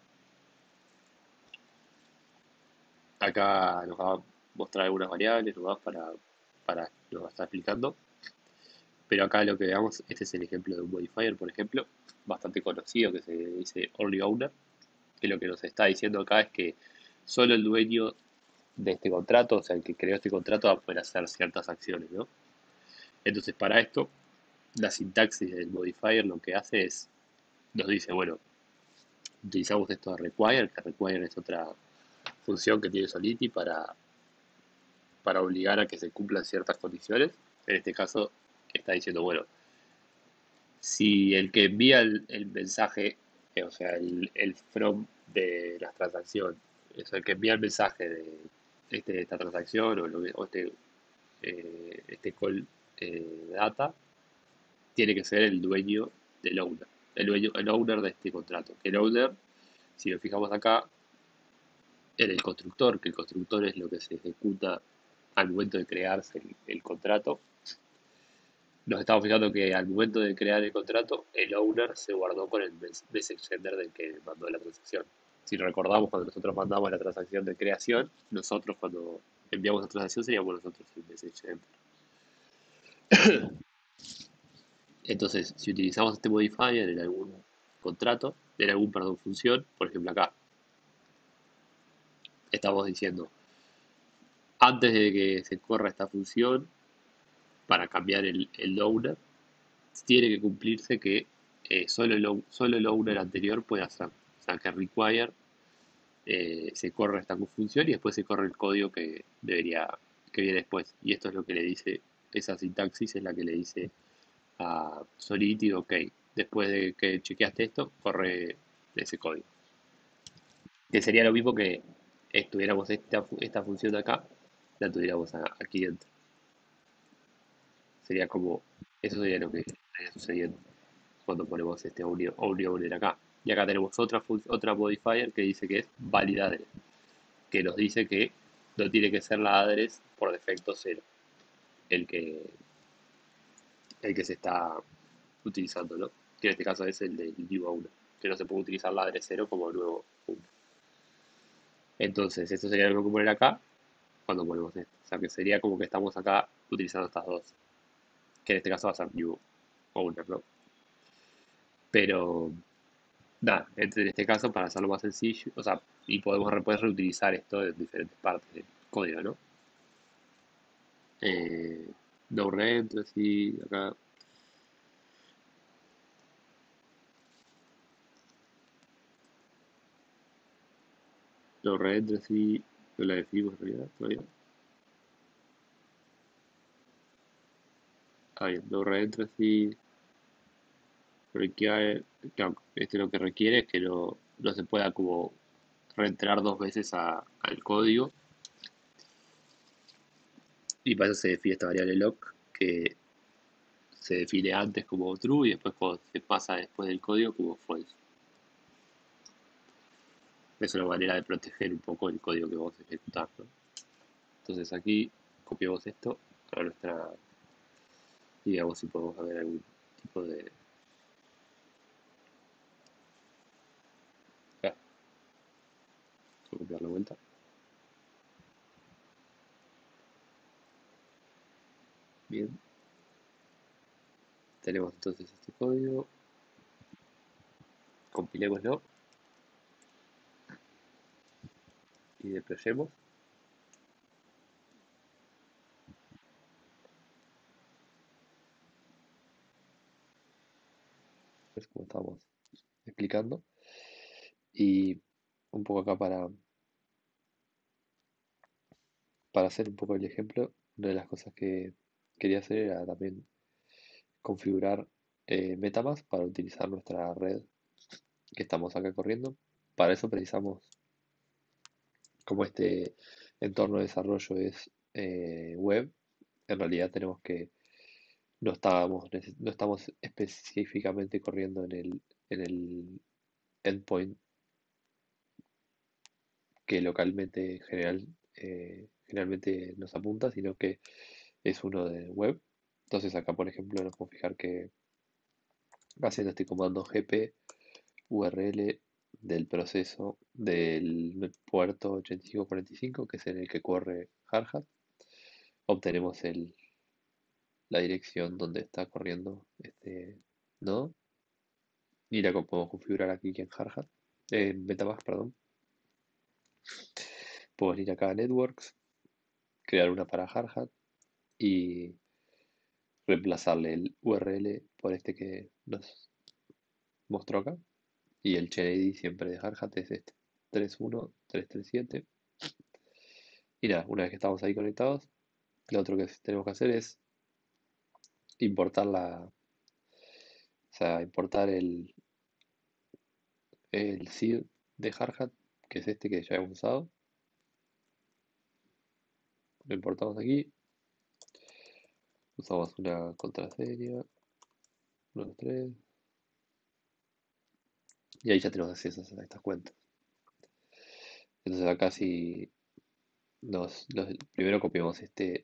Acá nos va a mostrar algunas variables nomás nos va a estar explicando. Pero acá lo que veamos, este es el ejemplo de un modifier, por ejemplo, bastante conocido, que se dice only owner, que lo que nos está diciendo acá es que solo el dueño de este contrato, o sea, el que creó este contrato, va a poder hacer ciertas acciones, ¿no? Entonces, para esto, la sintaxis del modifier lo que hace es, nos dice, bueno, utilizamos esto de require, que require es otra función que tiene Solidity para obligar a que se cumplan ciertas condiciones. En este caso, está diciendo, bueno, si el que envía el mensaje, o sea, el from de la transacción, es el que envía el mensaje de esta transacción o este call data, tiene que ser el dueño del owner, el owner de este contrato. Que el owner, si nos fijamos acá, en el constructor, que el constructor es lo que se ejecuta al momento de crearse el contrato, nos estamos fijando que al momento de crear el contrato, el owner se guardó con el message sender del que mandó la transacción. Si recordamos, cuando nosotros mandamos la transacción de creación, nosotros cuando enviamos la transacción seríamos nosotros el message sender. Entonces, si utilizamos este modifier en algún contrato, en algún, perdón, función, por ejemplo acá, estamos diciendo, antes de que se corra esta función, para cambiar el owner, tiene que cumplirse que solo el owner anterior puede hacer. O sea, que require se corre esta función y después se corre el código que viene después. Y esto es lo que le dice, esa sintaxis es la que le dice a Solidity, ok, después de que chequeaste esto, corre ese código. Que sería lo mismo que tuviéramos esta función de acá, la tuviéramos aquí dentro. Sería como, eso sería lo que estaría sucediendo cuando ponemos este only acá. Y acá tenemos otra modifier que dice que es valid address, que nos dice que no tiene que ser la address por defecto 0, el que, el que se está utilizando, ¿no? Que en este caso es el del new owner, que no se puede utilizar la address 0 como nuevo owner. Entonces, esto sería lo que vamos a poner acá cuando ponemos esto. O sea, que sería como que estamos acá utilizando estas dos, que en este caso va a ser new owner, ¿no? Pero nada, en este caso, para hacerlo más sencillo, o sea, y puedes reutilizar esto en diferentes partes del código, ¿no? No reentry, así, acá. No reentry, así, no la definimos en realidad todavía. Ah, bien, no reentry, así, requiere, claro, lo que requiere es que no se pueda como reentrar dos veces al código, y para eso se define esta variable lock que se define antes como true y después cuando se pasa después del código como false. Es una manera de proteger un poco el código que vamos a ejecutar, ¿no? Entonces aquí copiamos esto a nuestra y veamos si podemos ver algún tipo de... Ah, voy a copiar la vuelta. Bien, tenemos entonces este código, compilémoslo y deployemos. Es como estábamos explicando. Y un poco acá para hacer un poco el ejemplo, una de las cosas que quería hacer era también configurar MetaMask para utilizar nuestra red que estamos acá corriendo. Para eso precisamos, como este entorno de desarrollo es web, en realidad tenemos que, no estamos específicamente corriendo en el endpoint que localmente generalmente nos apunta, sino que es uno de web. Entonces acá, por ejemplo, nos podemos fijar que haciendo este comando gp URL del proceso del puerto 8545, que es en el que corre Hardhat, obtenemos la dirección donde está corriendo este nodo y la podemos configurar aquí en Hardhat, en MetaMask, perdón. Podemos ir acá a Networks, crear una para Hardhat y reemplazarle el URL por este que nos mostró acá. Y el chain ID siempre de Hardhat es este, 31337. Y nada, una vez que estamos ahí conectados, lo otro que tenemos que hacer es importar o sea, importar el seed de Hardhat, que es este que ya hemos usado. Lo importamos aquí, usamos una contraseña, 1, 2, 3, y ahí ya tenemos acceso a estas cuentas. Entonces acá si primero copiamos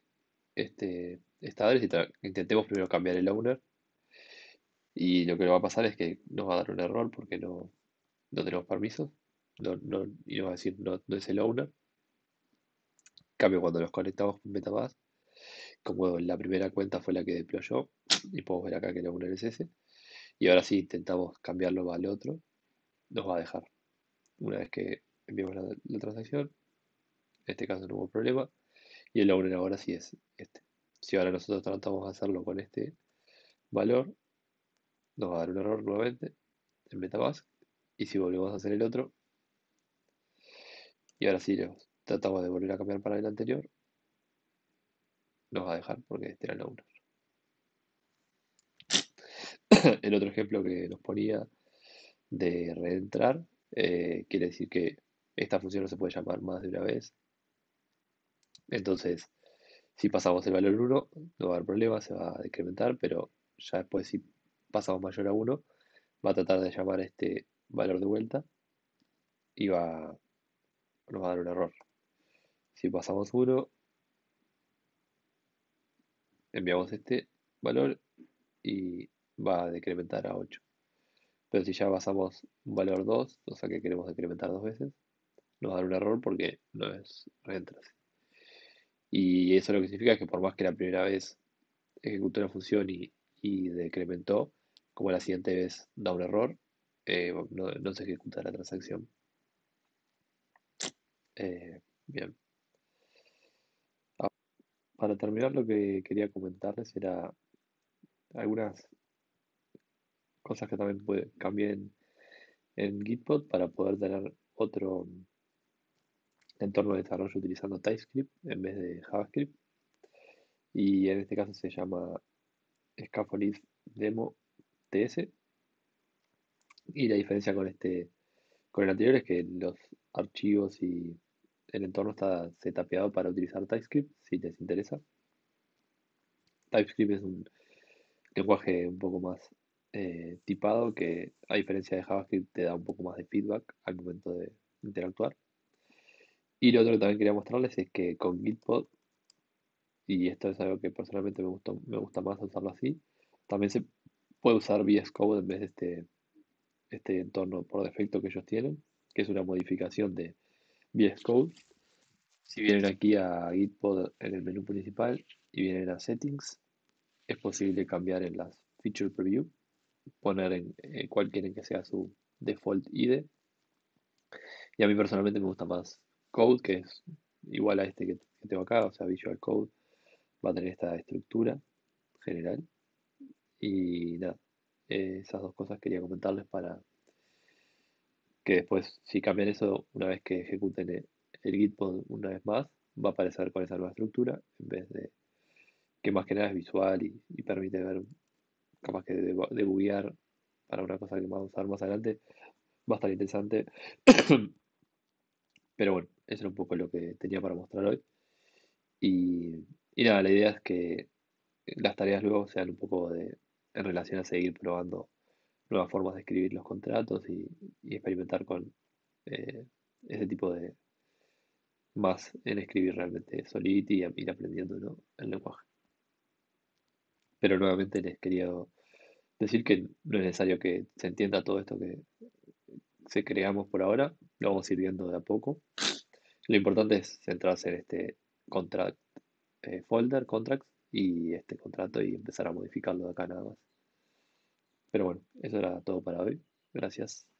esta adres y intentemos primero cambiar el owner. Y lo que va a pasar es que nos va a dar un error porque no tenemos permisos. Y nos va a decir no es el owner. En cambio, cuando nos conectamos con MetaMask, como la primera cuenta fue la que deployó, y podemos ver acá que el owner es ese. Y ahora sí intentamos cambiarlo al otro, nos va a dejar. Una vez que enviamos la transacción, en este caso no hubo problema. Y el owner ahora sí es este. Si ahora nosotros tratamos de hacerlo con este valor, nos va a dar un error nuevamente en MetaMask. Y si volvemos a hacer el otro, y ahora sí tratamos de volver a cambiar para el anterior, nos va a dejar porque este era el owner. El otro ejemplo que nos ponía de reentrar quiere decir que esta función no se puede llamar más de una vez. Entonces, si pasamos el valor 1, no va a haber problema, se va a decrementar, pero ya después si pasamos mayor a 1, va a tratar de llamar a este valor de vuelta y nos va a dar un error. Si pasamos 1, enviamos este valor y va a decrementar a 8. Pero si ya pasamos un valor 2, o sea que queremos decrementar dos veces, nos va a dar un error porque no es reentras. Y eso lo que significa es que por más que la primera vez ejecutó una función y decrementó, como la siguiente vez da un error, no se ejecuta la transacción. Bien. Ah, para terminar, lo que quería comentarles era algunas cosas que también cambiar en Gitbot para poder tener otro entorno de desarrollo utilizando TypeScript en vez de JavaScript. Y en este caso se llama Scaffold Demo TS. Y la diferencia con el anterior es que los archivos y el entorno está setapeado para utilizar TypeScript, si les interesa. TypeScript es un lenguaje un poco más tipado que, a diferencia de JavaScript, te da un poco más de feedback al momento de interactuar. Y lo otro que también quería mostrarles es que con Gitpod, y esto es algo que personalmente me gusta más usarlo así, también se puede usar VS Code en vez de este entorno por defecto que ellos tienen, que es una modificación de VS Code. Si vienen aquí a Gitpod en el menú principal y vienen a Settings, es posible cambiar en las feature preview, poner en cuál quieren que sea su default IDE. Y a mí personalmente me gusta más Code, que es igual a este que tengo acá, o sea, Visual Code va a tener esta estructura general. Y nada, esas dos cosas quería comentarles para que después, si cambian eso, una vez que ejecuten el Git pod una vez más, va a aparecer con esa nueva estructura, en vez de que más que nada es visual y permite ver, capaz que debuguear para una cosa que vamos a usar más adelante, va a estar interesante. Pero bueno, eso era un poco lo que tenía para mostrar hoy. Y nada, la idea es que las tareas luego sean un poco en relación a seguir probando nuevas formas de escribir los contratos y experimentar con eh, ese tipo de más en escribir realmente Solidity y ir aprendiendo, ¿no? El lenguaje. Pero nuevamente les quería decir que no es necesario que se entienda todo esto que se creamos por ahora, lo vamos a ir viendo de a poco. Lo importante es centrarse en este contract folder, contracts y este contrato y empezar a modificarlo de acá nada más. Pero bueno, eso era todo para hoy. Gracias.